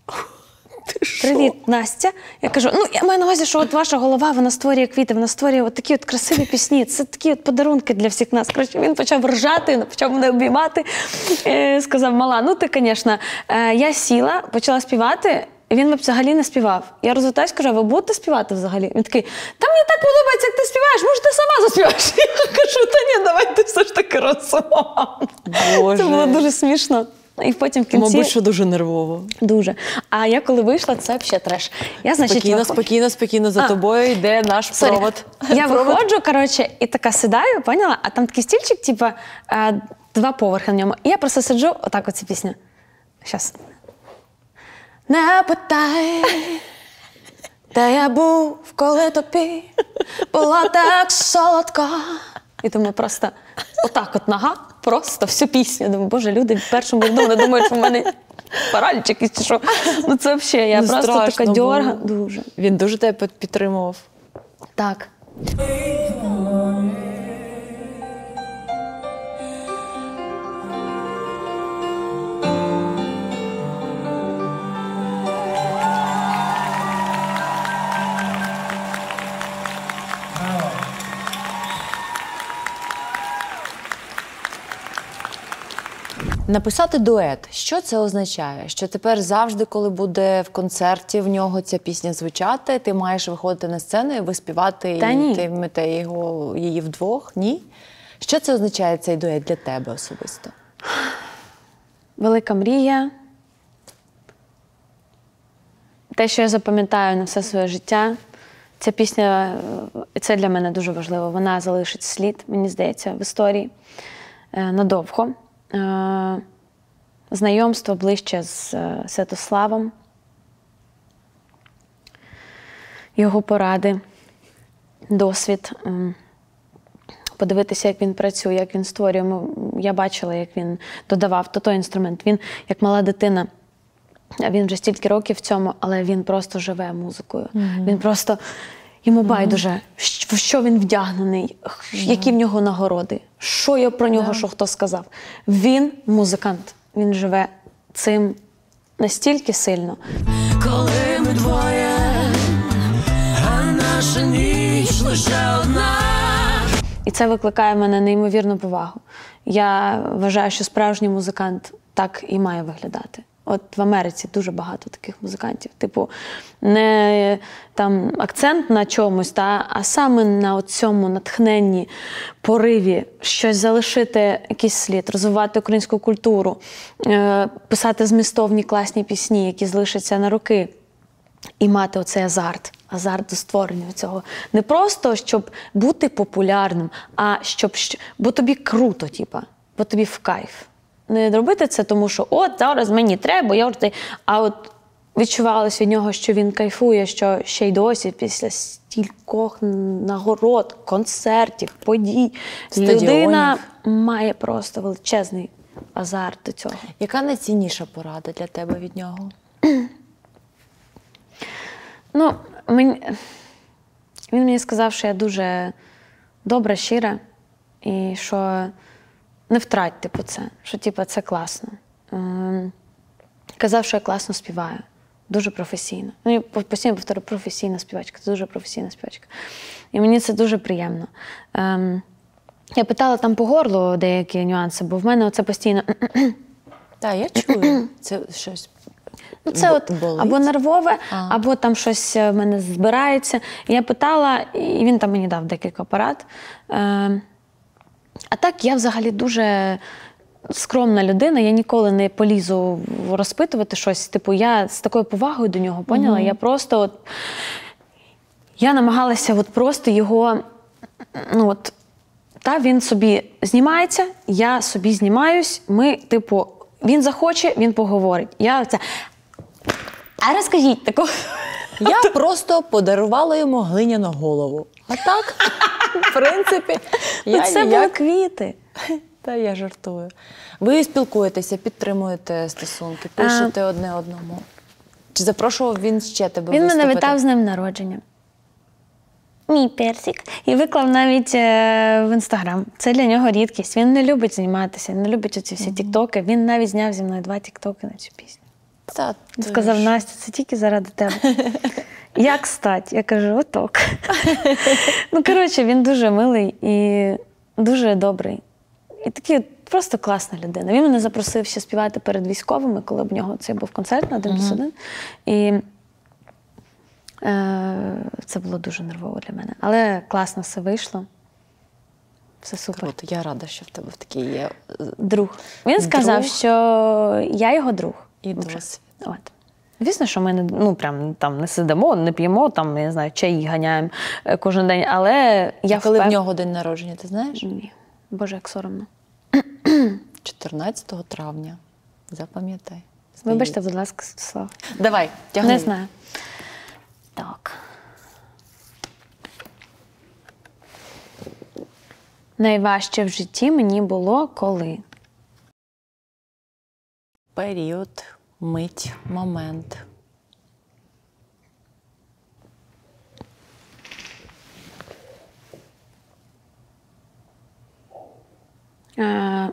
привіт, Настя. Я кажу, ну, я маю на увазі, що от ваша голова, вона створює квіти, вона створює от такі от красиві пісні. Це такі от подарунки для всіх нас. Коротше, він почав ржати, почав мене обіймати. Е, сказав, мала, ну ти, звісно. Е, я сіла, почала співати. Він взагалі не співав. Я розвертаюсь, кажу, а ви будете співати взагалі? Він такий, та мені так подобається, як ти співаєш, може ти сама заспіваєш? Я кажу, та ні, давай ти все ж таки разом. Боже. Це було дуже смішно. І потім в кінці... Мабуть, що дуже нервово. Дуже. А я коли вийшла, це взагалі треш. Я, значить, Спокійно, виход- спокійно, спокійно, за А. тобою йде наш Сорі. провод. Я Провод. виходжу, коротше, і така сідаю, поняла? А там такий стільчик, типу, е, два поверхи на ньому. І я просто сиджу, отак оця пісня. Щас. Не питай, де я був, коли тобі була так солодка. І думаю, просто отак от нога, просто всю пісню. Думаю, боже, люди в першому ряду не думають, що в мене параліч якийсь чи що. Ну це взагалі, я Ну, просто страшно така було. дьорга. Дуже. Він дуже тебе підтримував. Так. Написати дует. Що це означає? Що тепер завжди, коли буде в концерті в нього ця пісня звучати, ти маєш виходити на сцену і ви співати, Та і ні. ти мете його, її вдвох? Ні? Що це означає, цей дует для тебе особисто? Велика мрія. Те, що я запам'ятаю на все своє життя, Ця пісня, е, це для мене дуже важливо, вона залишить слід, мені здається, в історії е, надовго. Е, знайомство ближче з е, Святославом, його поради, досвід, е, подивитися, як він працює, як він створює. Я бачила, як він додавав то той інструмент. Він, як мала дитина, він вже стільки років в цьому, але він просто живе музикою. Mm-hmm. Він просто, йому байдуже, mm-hmm. в що він вдягнений, mm-hmm. які в нього нагороди, що я про нього, yeah. що хто сказав. Він музикант, він живе цим настільки сильно. Коли ми двоє, а наша ніч лише одна. І це викликає в мене неймовірну повагу. Я вважаю, що справжній музикант так і має виглядати. От в Америці дуже багато таких музикантів. Типу, не там акцент на чомусь, та, а саме на цьому натхненні, пориві, щось залишити, якийсь слід, розвивати українську культуру, е- писати змістовні класні пісні, які залишаться на роки. І мати оцей азарт, азарт до створення цього. Не просто, щоб бути популярним, а щоб, бо тобі круто, типа, бо тобі в кайф. Не робити це, тому що от зараз мені треба, я вже... А от відчувалося від нього, що він кайфує, що ще й досі після стількох нагород, концертів, подій, стадіонів. Людина має просто величезний азарт до цього. Яка найцінніша порада для тебе від нього? Ну, мені... він мені сказав, що я дуже добра, щира, і що не втрать, типу, це, що, типу, це класно. Ем... Казав, що я класно співаю, дуже професійно. Ну, я постійно повторюю, професійна співачка, це дуже професійна співачка. І мені це дуже приємно. Ем... Я питала там по горлу деякі нюанси, бо в мене оце постійно... Так, я чую. Це щось... Ну, це от болить. Або нервове, а. або там щось в мене збирається. І я питала, і він там мені дав декілька порад. Е, а так, я взагалі дуже скромна людина, я ніколи не полізу розпитувати щось. Типу, я з такою повагою до нього, поняла? Mm-hmm. Я просто от, я намагалася от просто його, ну от, та, він собі знімається, я собі знімаюсь, ми, типу, він захоче, він поговорить. Я це... А розкажіть такого. Я просто подарувала йому глиняну голову. А так, в принципі, я це ніяк... були квіти. Та я жартую. Ви спілкуєтеся, підтримуєте стосунки, пишете а... одне одному. Чи запрошував він ще тебе він виступити? Він мене вітав з днем народження. Мій персик. І виклав навіть е, в Інстаграм. Це для нього рідкість. Він не любить зніматися, не любить оці всі тіктоки. Він навіть зняв зі мною два тіктоки на цю пісню. Та, він сказав, Настя, це тільки заради тебе. Як стать? Я кажу, оток. Ну, коротше, він дуже милий і дуже добрий. І такий просто класна людина. Він мене запросив ще співати перед військовими, коли в нього це був концерт на один плюс один. І це було дуже нервово для мене. Але класно все вийшло. Все супер. Круто. Я рада, що в тебе такий є друг. Він сказав, друг. Що я його друг. І досвід. От. Звісно, що ми не, ну, прям, там, не сидимо, не п'ємо, там, я не знаю, чаї ганяємо кожен день, але я а коли впев... в нього день народження, ти знаєш? Ні. Боже, як соромно. чотирнадцятого травня. Запам'ятай. Вибачте, будь ласка, Святослав. Давай, тягни. Не знаю. Так. Найважче в житті мені було коли? Період, мить, момент. Е,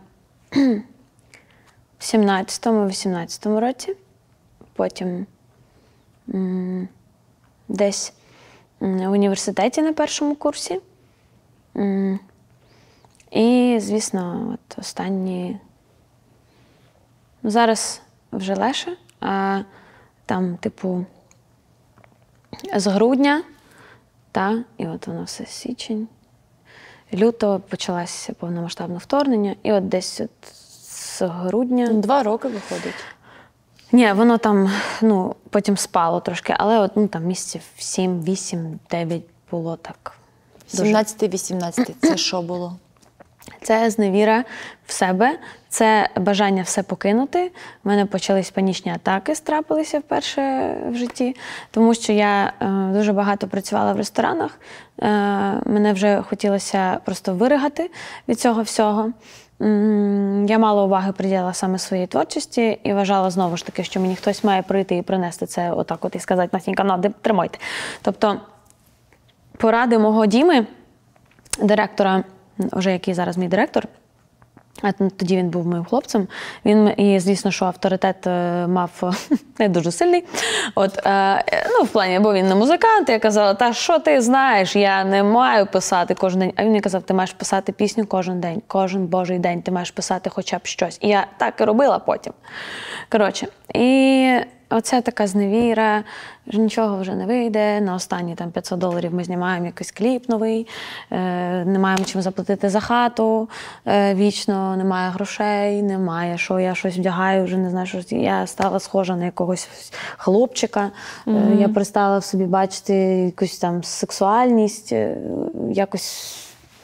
в сімнадцятому-вісімнадцятому році. Потім м, десь в університеті на першому курсі. М, і, звісно, от останні... Ну, зараз вже легше, а там, типу, з грудня, та, і от воно все січень, лютого почалося повномасштабне вторгнення, і от десь от з грудня... Два роки виходить. Ні, воно там, ну, потім спало трошки, але от, ну, там місяців сім, вісім, дев'ять було так. Дуже. сімнадцятий-вісімнадцятий це що було? Це зневіра в себе, це бажання все покинути. У мене почались панічні атаки, страпилися вперше в житті, тому що я е, дуже багато працювала в ресторанах. Е, мене вже хотілося просто виригати від цього всього. М, Я мало уваги приділяла саме своїй творчості і вважала знову ж таки, що мені хтось має прийти і принести це отак от і сказати: Настенька, на, тримайте. Тобто поради мого Діми, директора, вже який зараз мій директор, а тоді він був моїм хлопцем. Він, і, звісно, що авторитет мав не дуже сильний. От, е, ну, в плані, бо він не музикант, я казала: та що ти знаєш, я не маю писати кожен день. А він мені казав: ти маєш писати пісню кожен день, кожен божий день, ти маєш писати хоча б щось. І я так і робила потім. Коротше, і оця така зневіра, що нічого вже не вийде, на останні там п'ятсот доларів ми знімаємо якийсь кліп новий, е, не маємо чим заплатити за хату, е, вічно немає грошей, немає, що я щось вдягаю, вже не знаю, що я стала схожа на якогось хлопчика, mm-hmm. е, я перестала в собі бачити якусь там сексуальність, е, якось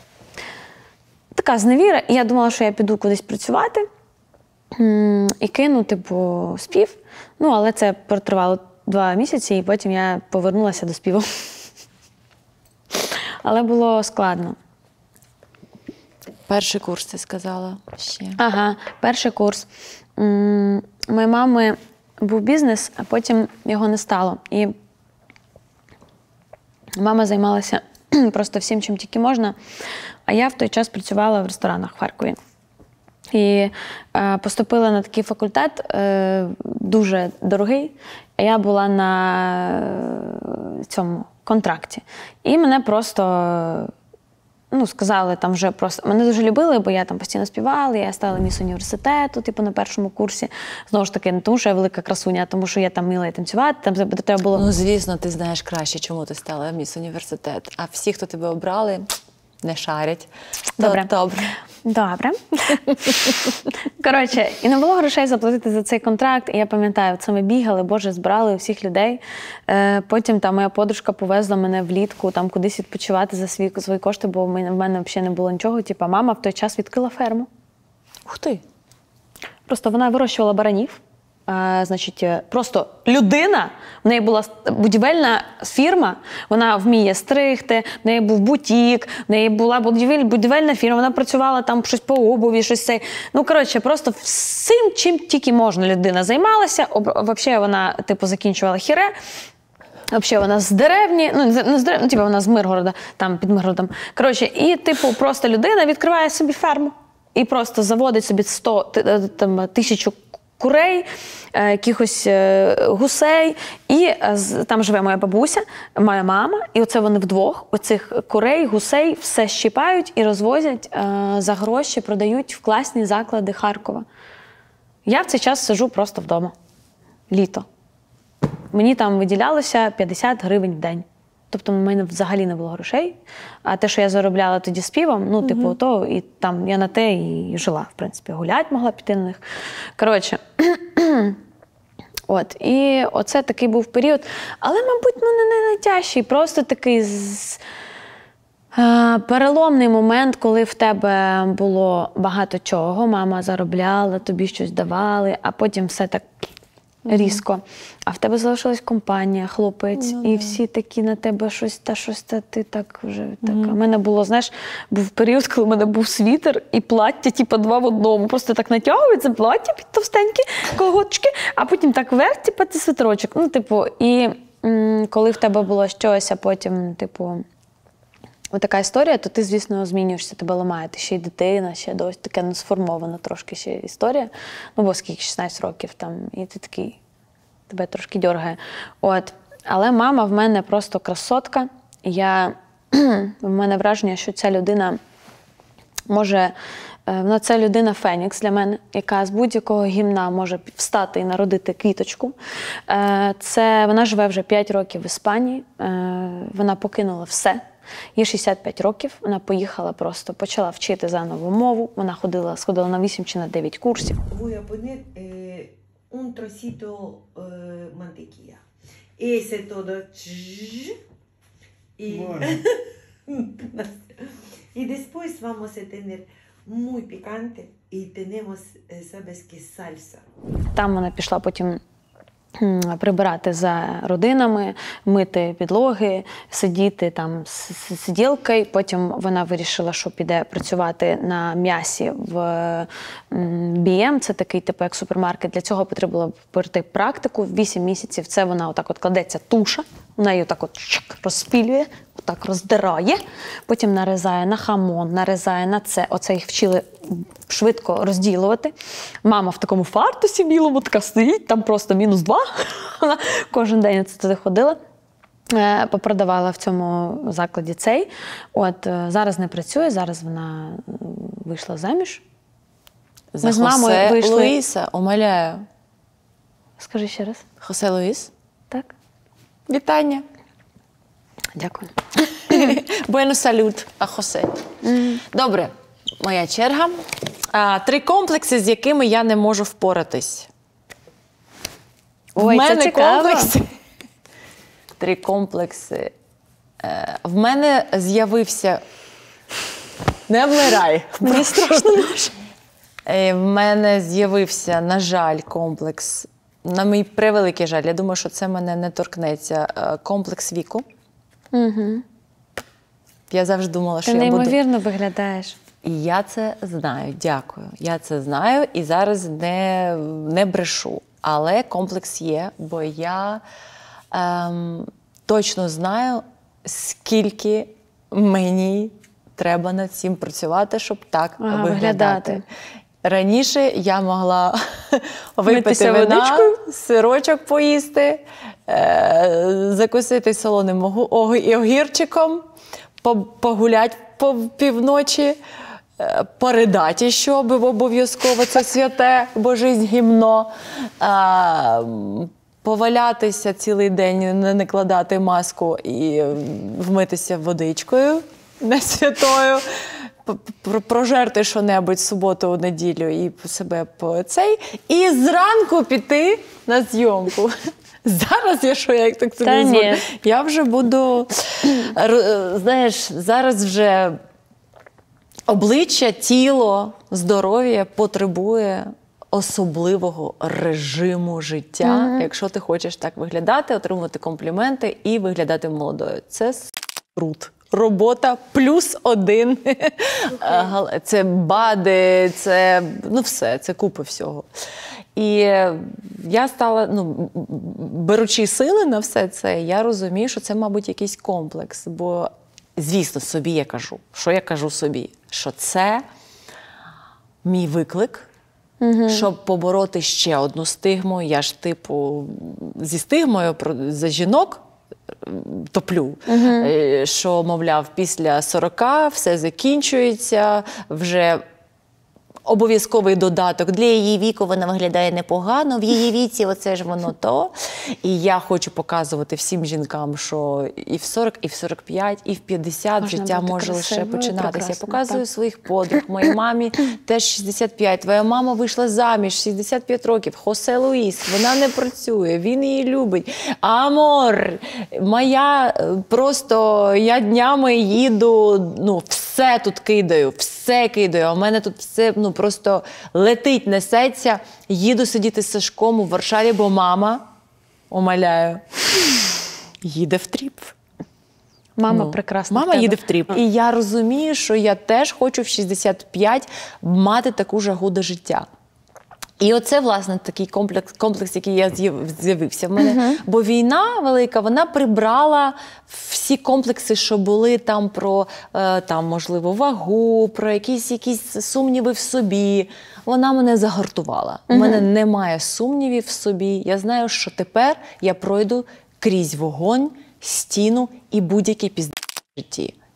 така зневіра. І я думала, що я піду кудись працювати і кину, типу, спів. Ну, але це протривало два місяці, і потім я повернулася до співу. Але було складно. Перший курс, ти сказала ще. Ага, перший курс. У моєї мами був бізнес, а потім його не стало. І мама займалася просто всім, чим тільки можна. А я в той час працювала в ресторанах в Харкові. І е, поступила на такий факультет, е, дуже дорогий. Я була на е, цьому контракті. І мене просто, ну, сказали, там вже просто, мене дуже любили, бо я там постійно співала, я стала міс університету, типу, на першому курсі. Знову ж таки, не тому, що я велика красуня, а тому, що я там вміла і танцювати, там треба було... Ну, звісно, ти знаєш краще, чому ти стала міс університет. А всі, хто тебе обрали, не шарять. Добре. То, добре. Добре. Коротше, і не було грошей заплатити за цей контракт. І я пам'ятаю, це ми бігали, Боже, збирали всіх людей. Е, потім там моя подружка повезла мене влітку там кудись відпочивати за свої, свої кошти, бо в мене, в мене взагалі не було нічого. Типа, мама в той час відкрила ферму. Ух ти! Просто вона вирощувала баранів. А, значить, просто людина, в неї була будівельна фірма, вона вміє стригти, в неї був бутік, в неї була будівельна фірма, вона працювала там щось по обуві, щось це. Ну, коротше, просто всім, чим тільки можна людина займалася. Взагалі вона, типу, закінчувала хіре. Взагалі вона з деревні, ну, не з деревні, ну, типу, вона з Миргорода, там, під Миргородом. Коротше, і, типу, просто людина відкриває собі ферму і просто заводить собі сто, там, тисячу курей, якихось гусей. І там живе моя бабуся, моя мама. І оце вони вдвох, оцих курей, гусей, все щіпають і розвозять за гроші, продають в класні заклади Харкова. Я в цей час сиджу просто вдома. Літо. Мені там виділялося п'ятдесят гривень в день. Тобто в мене взагалі не було грошей. А те, що я заробляла тоді співом, ну, типу, uh-huh. то, і там я на те і жила, в принципі. Гулять могла піти на них. Коротше. От. І оце такий був період. Але, мабуть, ну, не найтяжчий. Просто такий з... а, переломний момент, коли в тебе було багато чого. Мама заробляла, тобі щось давали, а потім все так різко. А в тебе залишилась компанія, хлопець, ну, і да. всі такі на тебе щось, та щось, та ти так вже така. Mm-hmm. У мене було, знаєш, був період, коли в мене був світер і плаття, типу, два в одному. Просто так натягується плаття під товстенькі колготочки, а потім так вверх, типу, ти свитерочок. Ну, типу, і м- коли в тебе було щось, а потім, типу, отака історія, то ти, звісно, змінюєшся, тебе ламає. Ти ще й дитина, ще досить таке не сформована трошки ще історія. Ну, бо скільки, шістнадцять років там, і ти такий, тебе трошки дьоргає. От. Але мама в мене просто красотка. Я, в мене враження, що ця людина може, вона ця людина Фенікс для мене, яка з будь-якого гімна може встати і народити квіточку. Це, вона живе вже п'ять років в Іспанії, вона покинула все. Їй шістдесят п'ять років, вона поїхала просто, почала вчити заново мову, вона ходила, сходила на вісім чи на дев'ять курсів. Voy a poner eh, un trocito eh, mantequilla. Ese todo. Y, y después vamos a tener muy picante y tenemos, eh, ¿sabes qué? Salsa. Там вона пішла потім м, прибирати за родинами, мити підлоги, сидіти там з з сиділкою. Потім вона вирішила, що піде працювати на м'ясі в м, бі ем. Це такий типу як супермаркет. Для цього потрібно було пройти практику. вісім місяців це вона отак от кладеться туша, вона її отак от чик, розпілює, отак роздирає, потім нарізає на хамон, нарізає на це. Оце їх вчили швидко розділувати. Мама в такому фартусі білому така стоїть, там просто мінус два. Вона кожен день це туди ходила. Е, Попродавала в цьому закладі цей. От е, зараз не працює, зараз вона м, вийшла заміж. За Ми з мамою Хосе вийшли- Луїса, умоляю. Скажи ще раз. Хосе Луїс, Так? вітання. Дякую. Буено салют, а Хосе. Добре, моя черга. А, три комплекси, з якими я не можу впоратись. Ой, в це мене цікаво. комплекси. Три комплекси. Е, в мене з'явився. Не вмирай. Мені страшно дуже. Е, В мене з'явився, на жаль, комплекс. На мій превеликий жаль, я думаю, що це мене не торкнеться. е, Комплекс віку. Угу. Я завжди думала, що Ти я буду. неймовірно виглядаєш. І я це знаю, дякую. Я це знаю і зараз не, не брешу. Але комплекс є, бо я ем, точно знаю, скільки мені треба над цим працювати, щоб так Ага, виглядати. виглядати. Раніше я могла випити Митися вина, водичкою? сирочок поїсти, е- закусити солоним ого- ого- і огірчиком, по- погулять по півночі, е, поридати, що обов'язково, це святе, бо жизнь гімно. А, м, повалятися цілий день, не накладати маску і вмитися водичкою не святою. п- п- прожерти що-небудь суботу, неділю і себе по цей, і зранку піти на зйомку. Зараз я що, як так Та тобі ні. зву- я вже буду, р- знаєш, зараз вже обличчя, тіло, здоров'я потребує особливого режиму життя, Мгм. якщо ти хочеш так виглядати, отримувати компліменти і виглядати молодою. Це труд. Робота плюс один. Гал- Це бади, це ну все, це купа всього. І я стала, ну, беручи сили на все це, я розумію, що це, мабуть, якийсь комплекс. Бо, звісно, собі я кажу, що я кажу собі, що це мій виклик, щоб побороти ще одну стигму. Я ж, типу, зі стигмою про- за жінок топлю, Е, що, мовляв, після сорока все закінчується, вже обов'язковий додаток. Для її віку вона виглядає непогано, в її віці оце ж воно то. І я хочу показувати всім жінкам, що і в сорок, і в сорок п'ять, і в п'ятдесят Можна життя бути може лише красивою, починатися. Я прекрасною, показую так. своїх подруг. Моїй мамі теж шістдесят п'ять. Твоя мама вийшла заміж, шістдесят п'ять років. Хосе Луїс, вона не працює, він її любить. Амор, моя е, просто, я днями їду, ну, все тут кидаю, все кидаю. А в мене тут все, ну, просто летить, несеться. Їду сидіти з Сашком у Варшаві, бо мама, умоляю, їде в тріп. Мама Ну, прекрасна. Мама в тебе. їде в тріп. І я розумію, що я теж хочу в шістдесят п'ять мати таку жагу до життя. І оце, власне, такий комплекс, комплекс який я з'яв- з'явився в мене. Бо війна велика, вона прибрала всі комплекси, що були там про, е, там, можливо, вагу, про якісь, якісь сумніви в собі. Вона мене загартувала. У мене немає сумнівів в собі. Я знаю, що тепер я пройду крізь вогонь, стіну і будь-які пізди в житті.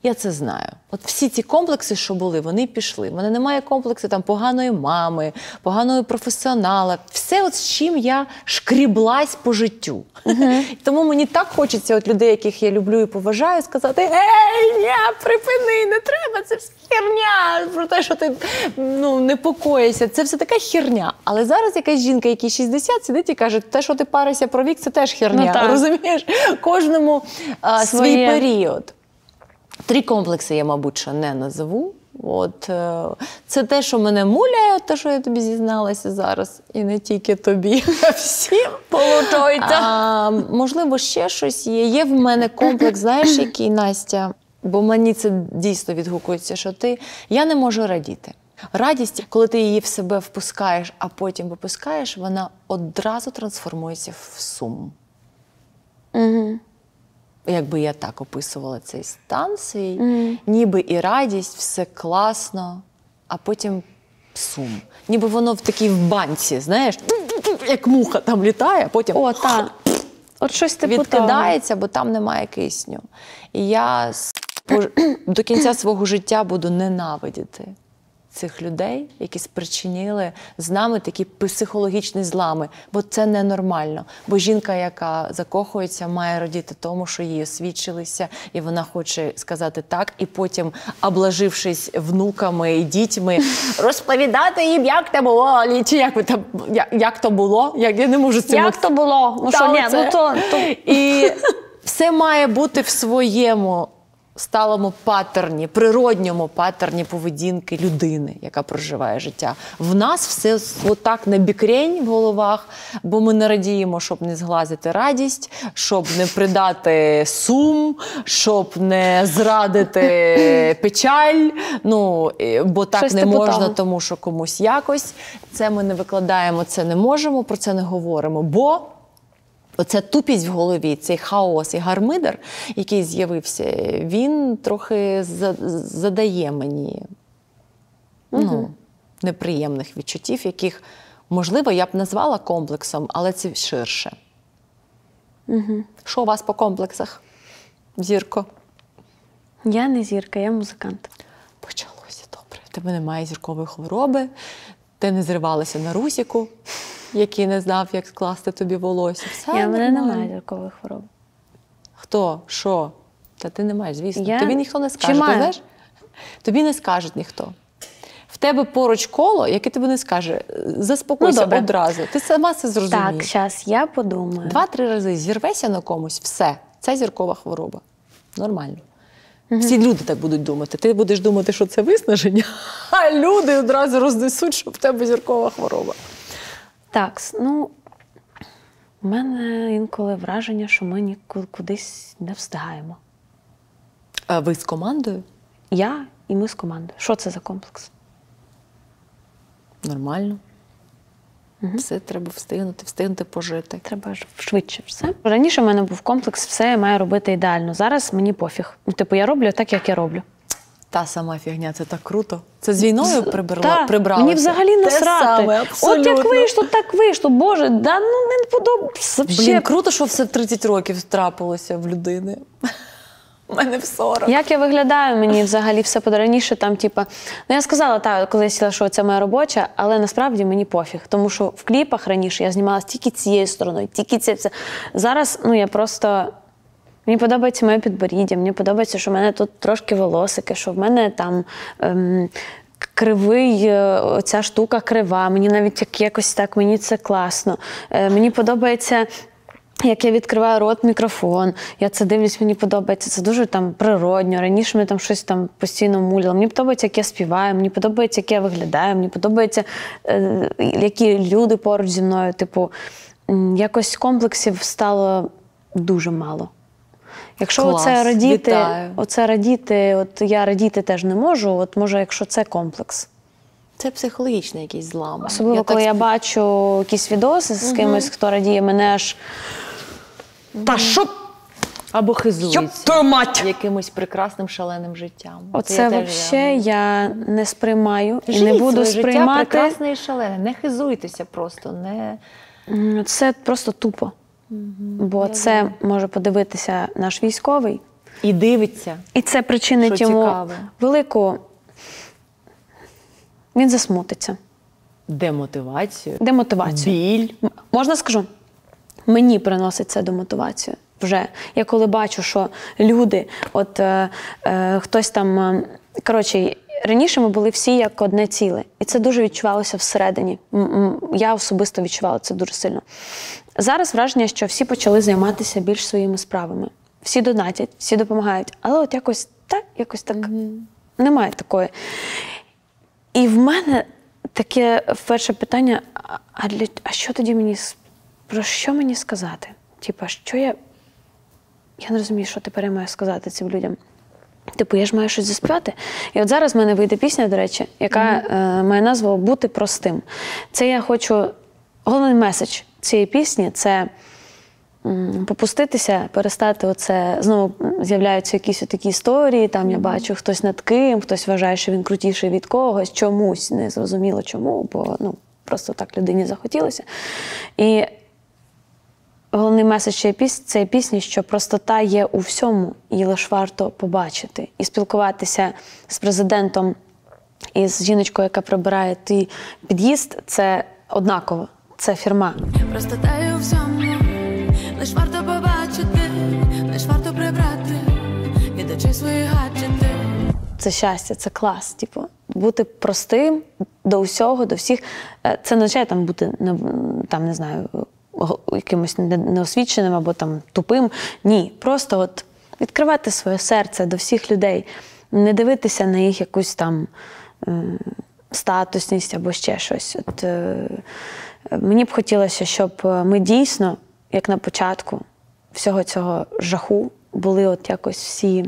Я це знаю. От всі ці комплекси, що були, вони пішли. В мене немає комплексу там поганої мами, поганого професіонала. Все, от з чим я шкріблась по життю. Uh-huh. Тому мені так хочеться от людей, яких я люблю і поважаю, сказати: «Ей, ні, припини, не треба, це все херня, про те, що ти ну, непокоїшся, це все така херня». Але зараз якась жінка, якій шістдесят, сидить і каже: те, що ти паришся про вік, це теж херня. Ну, розумієш? Кожному а, свій період. Три комплекси я, мабуть, що не назову. От, е, це те, що мене муляє, те, що я тобі зізналася зараз. І не тільки тобі, а всім. Получається. А, можливо, ще щось є. Є в мене комплекс, знаєш, який, Настя? Бо мені це дійсно відгукується, що ти... Я не можу радіти. Радість, коли ти її в себе впускаєш, а потім випускаєш, вона одразу трансформується в сум. Угу. Якби я так описувала цей стан свій, mm. ніби і радість, все класно, а потім сум. Ніби воно в такій в банці, знаєш, як муха там літає, а потім О, так. От щось типу відкидається, бо там немає кисню. І я до кінця свого життя буду ненавидіти цих людей, які спричинили з нами такі психологічні злами. Бо це ненормально. Бо жінка, яка закохується, має радіти тому, що їй освідчилися, і вона хоче сказати так, і потім, облажившись внуками і дітьми, розповідати їм, як це було, чи як, ви там, як, як то було. Як, я не можу з цим... Як то було? Ну, Та, що, ні, оце. ну, то, то... І все має бути в своєму сталому паттерні, природньому паттерні поведінки людини, яка проживає життя. В нас все отак на бікрень в головах, бо ми не радіємо, щоб не зглазити радість, щоб не придати сум, щоб не зрадити печаль, ну, бо так Щось не типу можна, того. тому що комусь якось. Це ми не викладаємо, це не можемо, про це не говоримо, бо оця тупість в голові, цей хаос і гармидер, який з'явився, він трохи задає мені угу. ну, неприємних відчуттів, яких, можливо, я б назвала комплексом, але це ширше. Угу. Що у вас по комплексах, Зірко? Я не зірка, я музикант. Почалося добре. В тебе немає зіркової хвороби, ти не зривалася на Русіку, який не знав, як скласти тобі волосся. Все Я, в мене нормально. немає зіркової хвороби. Хто? Що? Та ти не маєш, звісно. Я... Тобі ніхто не скаже. Чи Ти маю? знаєш? Тобі не скаже ніхто. В тебе поруч коло, яке тобі не скаже. Заспокойся Ну, одразу. Ти сама це зрозумієш. Так, зараз я подумаю. Два-три рази зірвешся на комусь, все. Це зіркова хвороба. Нормально. Угу. Всі люди так будуть думати. Ти будеш думати, що це виснаження, а люди одразу рознесуть, що в тебе зіркова хвороба. Так, ну, у мене інколи враження, що ми нікуди кудись не встигаємо. А ви з командою? Я і ми з командою. Що це за комплекс? Нормально. Угу. Все треба встигнути, встигнути пожити. Треба ж швидше все. Раніше в мене був комплекс, все я маю робити ідеально. Зараз мені пофіг. Типу, я роблю так, як я роблю. Та сама фігня, це так круто. Це з війною прибрала, Так, прибралося? мені взагалі насрати. Саме, от як вийшло, так вийшло. Боже, да ну не подобається. Блін, круто, що все в тридцять років трапилося в людини. У мене в сорок. Як я виглядаю, мені взагалі все раніше там, типа, ну я сказала, так, коли я сіла, що це моя робоча, але насправді мені пофіг. Тому що в кліпах раніше я знімалася тільки цією стороною, тільки це все. Зараз, ну я просто, мені подобається моє підборіддя, мені подобається, що в мене тут трошки волосики, що в мене там ем, кривий, оця штука крива, мені навіть як якось так, мені це класно. Е, мені подобається, як я відкриваю рот, мікрофон, я це дивлюсь, мені подобається, це дуже там природньо. Раніше мене там щось там постійно муляло. Мені подобається, як я співаю, мені подобається, як я виглядаю, мені подобається, е, які люди поруч зі мною. Типу, якось комплексів стало дуже мало. Якщо Клас, оце радіти, вітаю. оце радіти, от я радіти теж не можу, от може, якщо це комплекс. Це психологічний якийсь злам. Особливо, я коли так... я бачу якісь відоси з кимось, хто радіє, мене аж... Та що? Або хизується. Йоп твою мать! Якимось прекрасним шаленим життям. Оце взагалі я не сприймаю і Живіть не буду своє сприймати. життя прекрасне і шалене. Не хизуйтеся просто. Не... Це просто тупо. Угу. Бо я це знаю. Може подивитися наш військовий, І дивиться. І це причинить Що йому цікаво. велику... Він засмутиться. Демотивацію. Демотивацію. Біль. М- Можна скажу? Мені приносить це демотивацію вже. Я коли бачу, що люди, от е, е, хтось там, е, коротше, раніше ми були всі як одне ціле. І це дуже відчувалося всередині. М- м, Я особисто відчувала це дуже сильно. Зараз враження, що всі почали займатися більш своїми справами. Всі донатять, всі допомагають. Але от якось так, якось так немає такої. І в мене таке перше питання, а, а, для, а що тоді мені, с- про що мені сказати? Типа, що я, я не розумію, що тепер я маю сказати цим людям. Типу, я ж маю щось заспівати. І от зараз в мене вийде пісня, до речі, яка е, має назву «Бути простим». Це я хочу, головний меседж цієї пісні – це м, попуститися, перестати оце, знову з'являються якісь такі історії, там я бачу хтось над ким, хтось вважає, що він крутіший від когось, чомусь, не зрозуміло чому, бо ну, просто так людині захотілося. І головний меседж цієї пісні, цієї пісні, що простота є у всьому, її лише варто побачити. І спілкуватися з президентом і з жіночкою, яка прибирає твій під'їзд, це однаково, це фірма. Простота є у всьому, лиш варто побачити, лиш варто прибрати, від очей свої гаджети. Це щастя, це клас. Типу, бути простим до всього, до всіх. Е, Це не означає там бути, не- там, не знаю, го- якимось не- неосвіченим або там тупим. Ні, просто от відкривати своє серце до всіх людей, не дивитися на їх якусь там е, статусність або ще щось. От, е, мені б хотілося, щоб ми дійсно, як на початку всього цього жаху, були от якось всі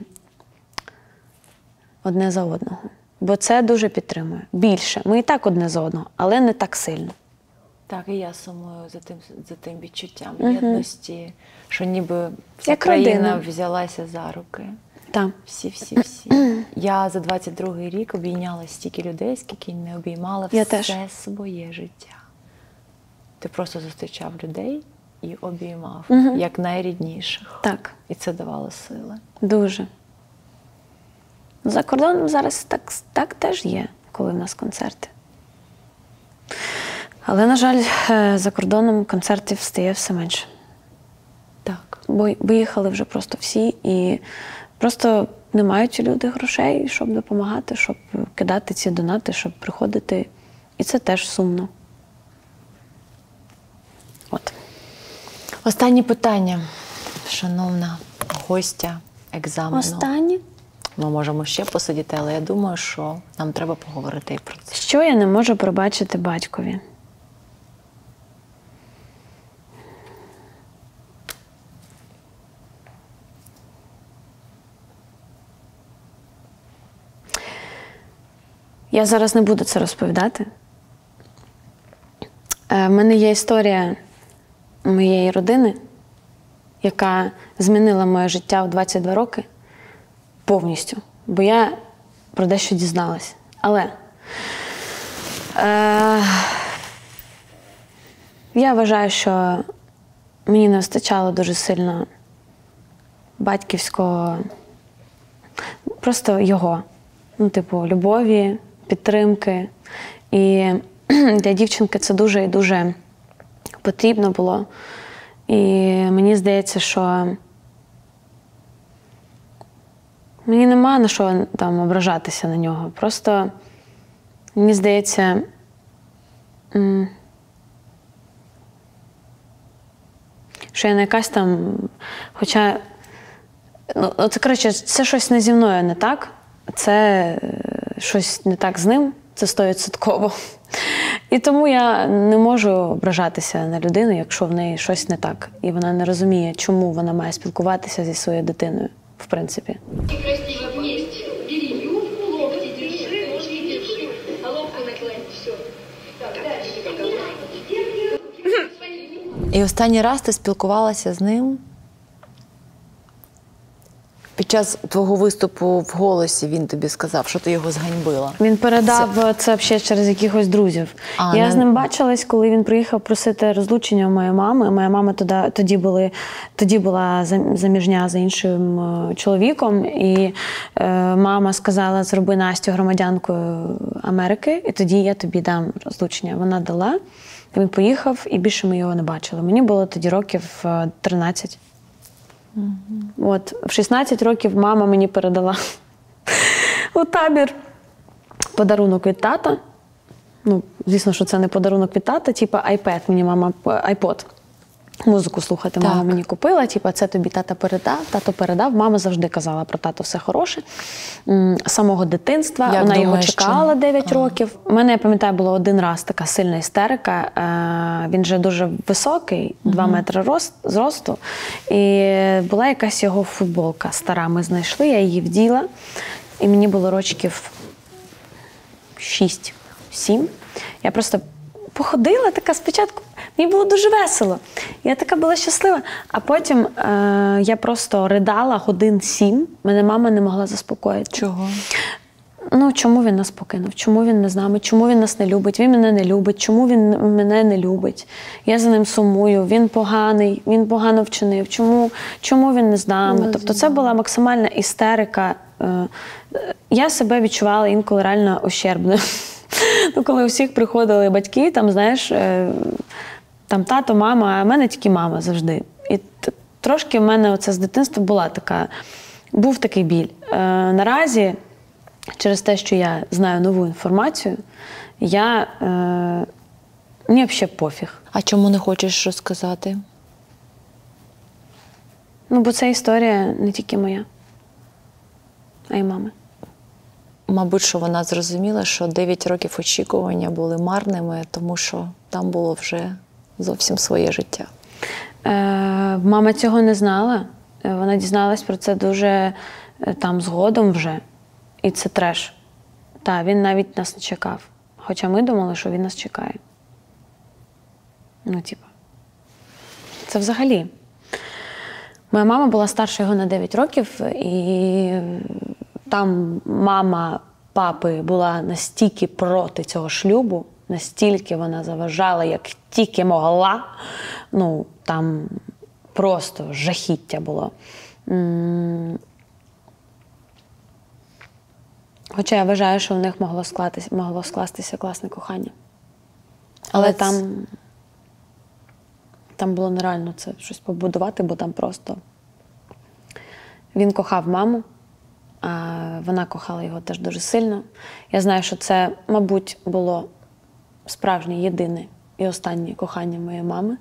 одне за одного. Бо це дуже підтримує. Більше. Ми і так одне за одного, але не так сильно. Так, і я сумую за тим, за тим відчуттям єдності, що ніби вся Як країна родина. взялася за руки. Так. Всі, всі, всі. Я за двадцять другий рік обійняла стільки людей, скільки не обіймала Я все теж. своє життя. Ти просто зустрічав людей і обіймав, Мгм. як найрідніших. Так. І це давало сили. Дуже. За кордоном зараз так, так теж є, коли в нас концерти. Але, на жаль, е, за кордоном концертів стає все менше. Так. Бо виїхали вже просто всі і просто не мають люди грошей, щоб допомагати, щоб кидати ці донати, щоб приходити. І це теж сумно. От. Останнє питання, шановна гостя екзамену. Останнє. Ми можемо ще посидіти, але я думаю, що нам треба поговорити і про це. Що я не можу пробачити батькові? Я зараз не буду це розповідати. Е, В мене є історія моєї родини, яка змінила моє життя в двадцять два роки повністю. Бо я про дещо дізналась. Але е, я вважаю, що мені не вистачало дуже сильно батьківського, просто його. Ну, типу, любові, підтримки. І для дівчинки це дуже і дуже потрібно було. І мені здається, що мені нема на що там ображатися на нього. Просто, мені здається, м, що я не якась там, хоча, ну, це, коротше, це щось не зі мною не так, це е, щось не так з ним, це стовідсотково. І тому я не можу ображатися на людину, якщо в неї щось не так. І вона не розуміє, чому вона має спілкуватися зі своєю дитиною, в принципі. Красиво есть. Бери юбку, локти держи, ножки держи. Головку наклонь, все. Так, дальше. І останній раз ти спілкувалася з ним під час твого виступу в «Голосі» він тобі сказав, що ти його зганьбила? Він передав це, це взагалі через якихось друзів. А, Я не... з ним бачилась, коли він приїхав просити розлучення у моєї мами. Моя мама тоді, тоді, були, тоді була заміжня за іншим чоловіком, і е, мама сказала, зроби Настю громадянкою Америки, і тоді я тобі дам розлучення. Вона дала, він поїхав, і більше ми його не бачили. Мені було тоді років тринадцять. Угу. От, в шістнадцять років мама мені передала у табір подарунок від тата. Ну, звісно, що це не подарунок від тата, типу iPad, мені мама, iPod. Музику слухати мама так. мені купила, типу, це тобі тата передав, тато передав. Мама завжди казала про тато все хороше. З самого дитинства. Як вона думаєш, його чекала що? дев'ять ага. років. У мене, я пам'ятаю, було один раз така сильна істерика. Він же дуже високий, угу. два метри рост, зросту. І була якась його футболка стара. Ми знайшли, я її вділа. І мені було рочків шість сім. Я просто походила така спочатку. Мені було дуже весело. Я така була щаслива. А потім е, я просто ридала годин сім. Мене мама не могла заспокоїти. Чого? Ну, чому він нас покинув? Чому він не з нами? Чому він нас не любить? Він мене не любить. Чому він мене не любить? Я за ним сумую. Він поганий. Він погано вчинив. Чому, чому він не з нами? Тобто це була максимальна істерика. Е, я себе відчувала інколи реально ущербною. Ну, коли у всіх приходили батьки, там, знаєш, там тато, мама, а в мене тільки мама завжди. І трошки в мене оце з дитинства була така, був такий біль. Е, наразі, через те, що я знаю нову інформацію, я, е, мені взагалі пофіг. А чому не хочеш розказати? Ну, бо це історія не тільки моя, а й мами. Мабуть, що вона зрозуміла, що дев'ять років очікування були марними, тому що там було вже зовсім своє життя. Е, мама цього не знала. Вона дізналась про це дуже там згодом вже. І це треш. Так, він навіть нас не чекав. Хоча ми думали, що він нас чекає. Ну, типа. Це взагалі. Моя мама була старша його на дев'ять років, і там мама папи була настільки проти цього шлюбу, настільки вона заважала, як тільки могла. Ну, там просто жахіття було. Хоча я вважаю, що в них могло скластися, могло скластися класне кохання. Але, Але там, це... там було нереально це щось побудувати, бо там просто він кохав маму, а вона кохала його теж дуже сильно. Я знаю, що це, мабуть, було справжнє, єдине і останнє кохання моєї мами.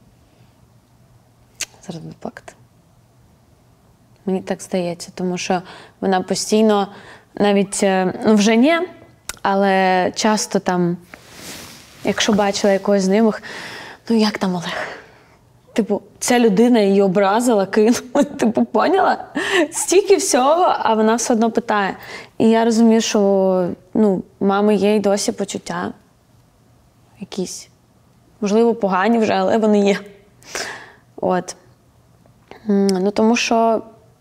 Зараз буду плакати. Мені так здається, тому що вона постійно, навіть, ну вже ні, але часто там, якщо бачила якогось з знайомих, ну як там Олег? Типу, ця людина її образила, кинула, типу, поняла? Стільки всього, а вона все одно питає. І я розумію, що, ну, мами є й досі почуття якісь. Можливо, погані вже, але вони є. От. Ну, тому що,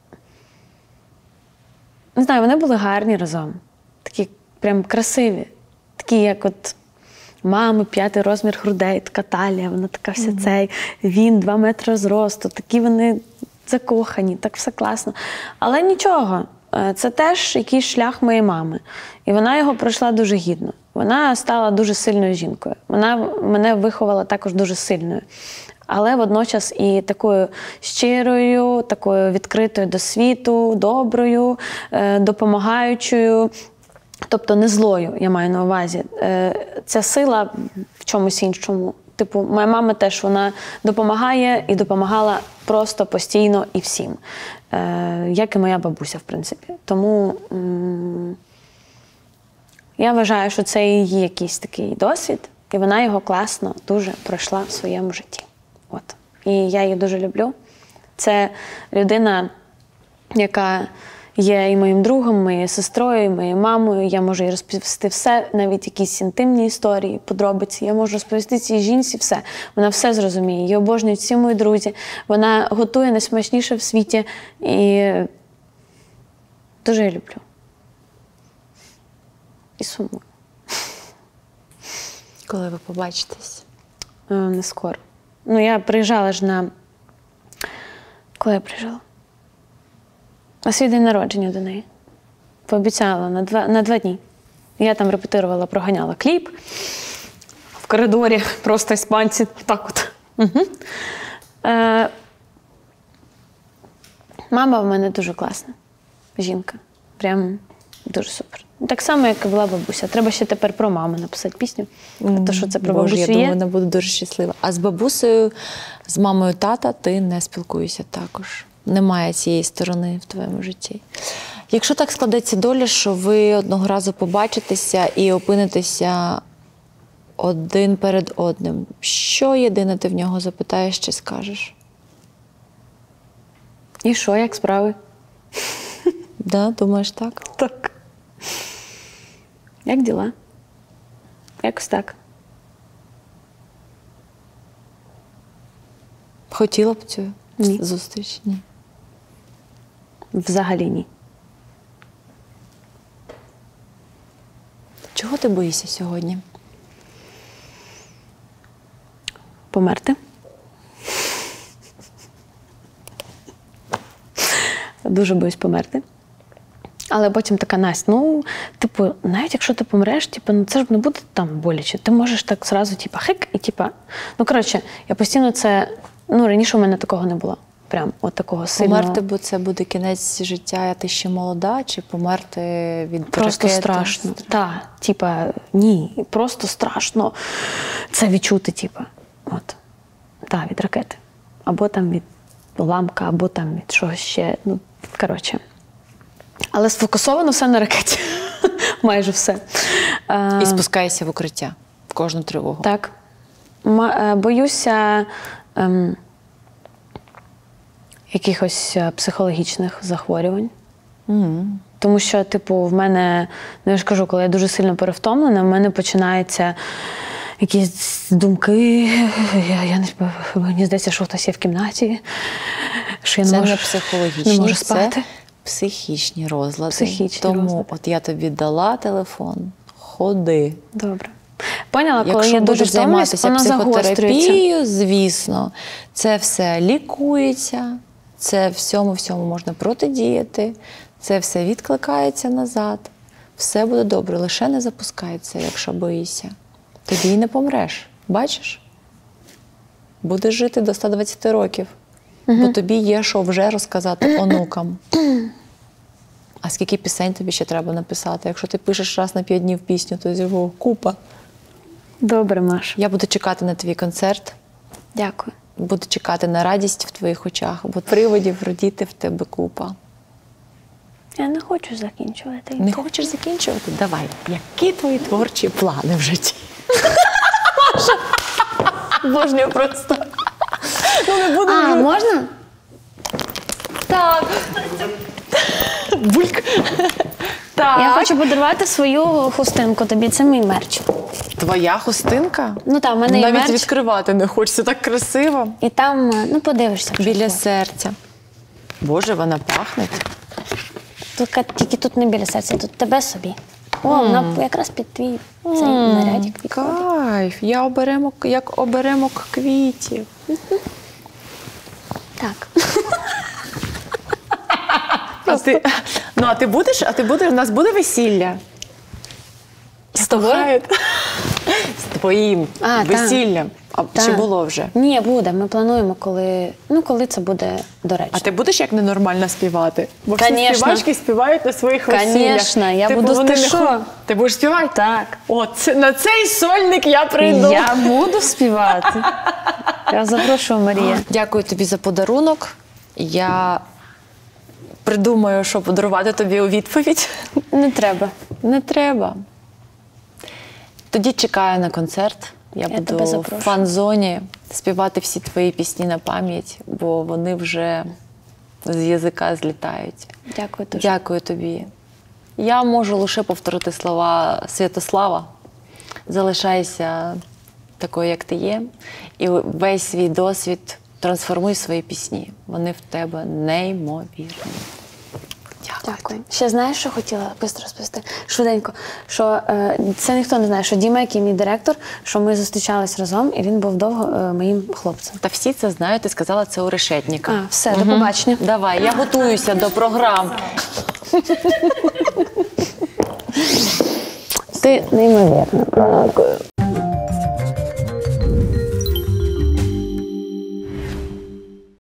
не знаю, вони були гарні разом. Такі прям красиві. Такі, як от мами, п'ятий розмір грудей, така талія, вона така вся mm-hmm. цей, він два метри зросту, такі вони закохані, так все класно. Але нічого, це теж якийсь шлях моєї мами. І вона його пройшла дуже гідно. Вона стала дуже сильною жінкою. Вона мене виховала також дуже сильною. Але водночас і такою щирою, такою відкритою до світу, доброю, допомагаючою. Тобто не злою, я маю на увазі. Ця сила в чомусь іншому. Типу, моя мама теж, вона допомагає і допомагала просто постійно і всім. Як і моя бабуся, в принципі. Тому м- я вважаю, що це її якийсь такий досвід, і вона його класно дуже пройшла в своєму житті. От. І я її дуже люблю. Це людина, яка є і моїм другом, моєю сестрою, і моєю мамою. Я можу їй розповісти все, навіть якісь інтимні історії, подробиці. Я можу розповісти цій жінці все. Вона все зрозуміє. Її обожнюють всі мої друзі. Вона готує найсмачніше в світі. І Дуже її люблю. І сумую. Коли ви побачитесь? Е, Не скоро. Ну, я приїжджала ж на... Коли я приїжджала? На свій день народження до неї. Пообіцяла на два, на два дні. Я там репетирувала, проганяла кліп. В коридорі просто іспанці. Так от. Угу. Е, мама в мене дуже класна. Жінка. Прям дуже супер. Так само, як і була бабуся. Треба ще тепер про маму написати пісню. То, що це про Боже, бабусю я є. думаю, вона буде дуже щаслива. А з бабусею, з мамою тата ти не спілкуєшся також. Немає цієї сторони в твоєму житті. Якщо так складеться доля, що ви одного разу побачитеся і опинитеся один перед одним, що єдине ти в нього запитаєш чи скажеш? І що, як справи? Да, думаєш так? Так. Як діла? Якось так. Хотіла б цю Ні. зустріч? Ні. Взагалі ні. Чого ти боїшся сьогодні? Померти. Дуже боюсь померти. Але потім така, Настя, ну, типу, навіть якщо ти помреш, типу, ну це ж не буде там боляче. Ти можеш так зразу, типу, хик, і типу, ну, коротше, я постійно це, ну, раніше у мене такого не було. Прям от такого сильного. Померти, бо це буде кінець життя, а ти ще молода, чи померти від Просто ракети? страшно. Так, типа, ні, просто страшно це відчути, типа, от, так, від ракети. Або там від уламка, або там від чогось ще, ну, коротше. Але сфокусовано все на ракеті. Майже все. А, І спускаєшся в укриття в кожну тривогу. Так. Ма- е, Боюся ем, якихось е, психологічних захворювань. Угу. Тому що, типу, в мене, ну я ж кажу, коли я дуже сильно перевтомлена, в мене починаються якісь думки, я, я не, мені здається, що хтось є в кімнаті, що я Це не можу, не психологічні, не можу це спати. психічні розлади. Психічні Тому розлади. от я тобі дала телефон, ходи. Добре. Поняла, коли Якщо я дуже будеш втомлююсь, займатися воно загострюється. психотерапією, звісно, це все лікується, це всьому-всьому можна протидіяти, це все відкликається назад. Все буде добре, лише не запускається, якщо боїшся. Тоді й не помреш. Бачиш? Будеш жити до ста двадцяти років, бо тобі є що вже розказати онукам. А скільки пісень тобі ще треба написати? Якщо ти пишеш раз на п'ять днів пісню, то його купа. Добре, Маш. Я буду чекати на твій концерт, Дякую. буду чекати на радість в твоїх очах, бо приводів родіти в тебе купа. Я не хочу закінчувати. Не хочеш закінчувати? Давай. Які твої творчі плани в житті? Обожнюю просто. Ну, не буду. А, можна? Так. Бульк. Так. Я хочу подарувати свою хустинку тобі, це мій мерч. Твоя хустинка? Ну так, в мене є Навіть мерч. відкривати не хочеться, так красиво. І там, ну подивишся. вже. Біля серця. Боже, вона пахне. Тільки, тільки тут не біля серця, тут тебе собі. О, вона якраз під твій цей нарядик підходить. Кайф, я оберемок, як оберемок квітів. Так. А ти, ну, а ти будеш, а ти будеш, у нас буде весілля? З тобою? З твоїм А, весіллям. А Так. чи було вже? Ні, буде. Ми плануємо, коли, ну, коли це буде доречно. А ти будеш як ненормально співати? Бо всі Конечно. співачки співають на своїх весіллях. Конечно, я Типу, буду вони не що? ху- Ти будеш співати? Так. О, це, на цей сольник я прийду. Я буду співати. Я запрошую, Марія. Дякую тобі за подарунок. Я придумаю, що подарувати тобі у відповідь. Не треба. Не треба. Тоді чекаю на концерт. Я, Я буду тебе в запрошую. фан-зоні співати всі твої пісні на пам'ять, бо вони вже з язика злітають. Дякую дуже. Дякую тобі. Я можу лише повторити слова Святослава. Залишайся такою, як ти є, і весь свій досвід трансформуй в свої пісні. Вони в тебе неймовірні. Дякую. Дякую. Ще знаєш, що хотіла швидко розповісти? Швиденько. Що е, це ніхто не знає, що Діма, який мій директор, що ми зустрічались разом, і він був довго е, моїм хлопцем. Та всі це знають, ти сказала це у Решетніка. А, все, до побачення. Давай, я готуюся до програм. Ти неймовірна. Дякую.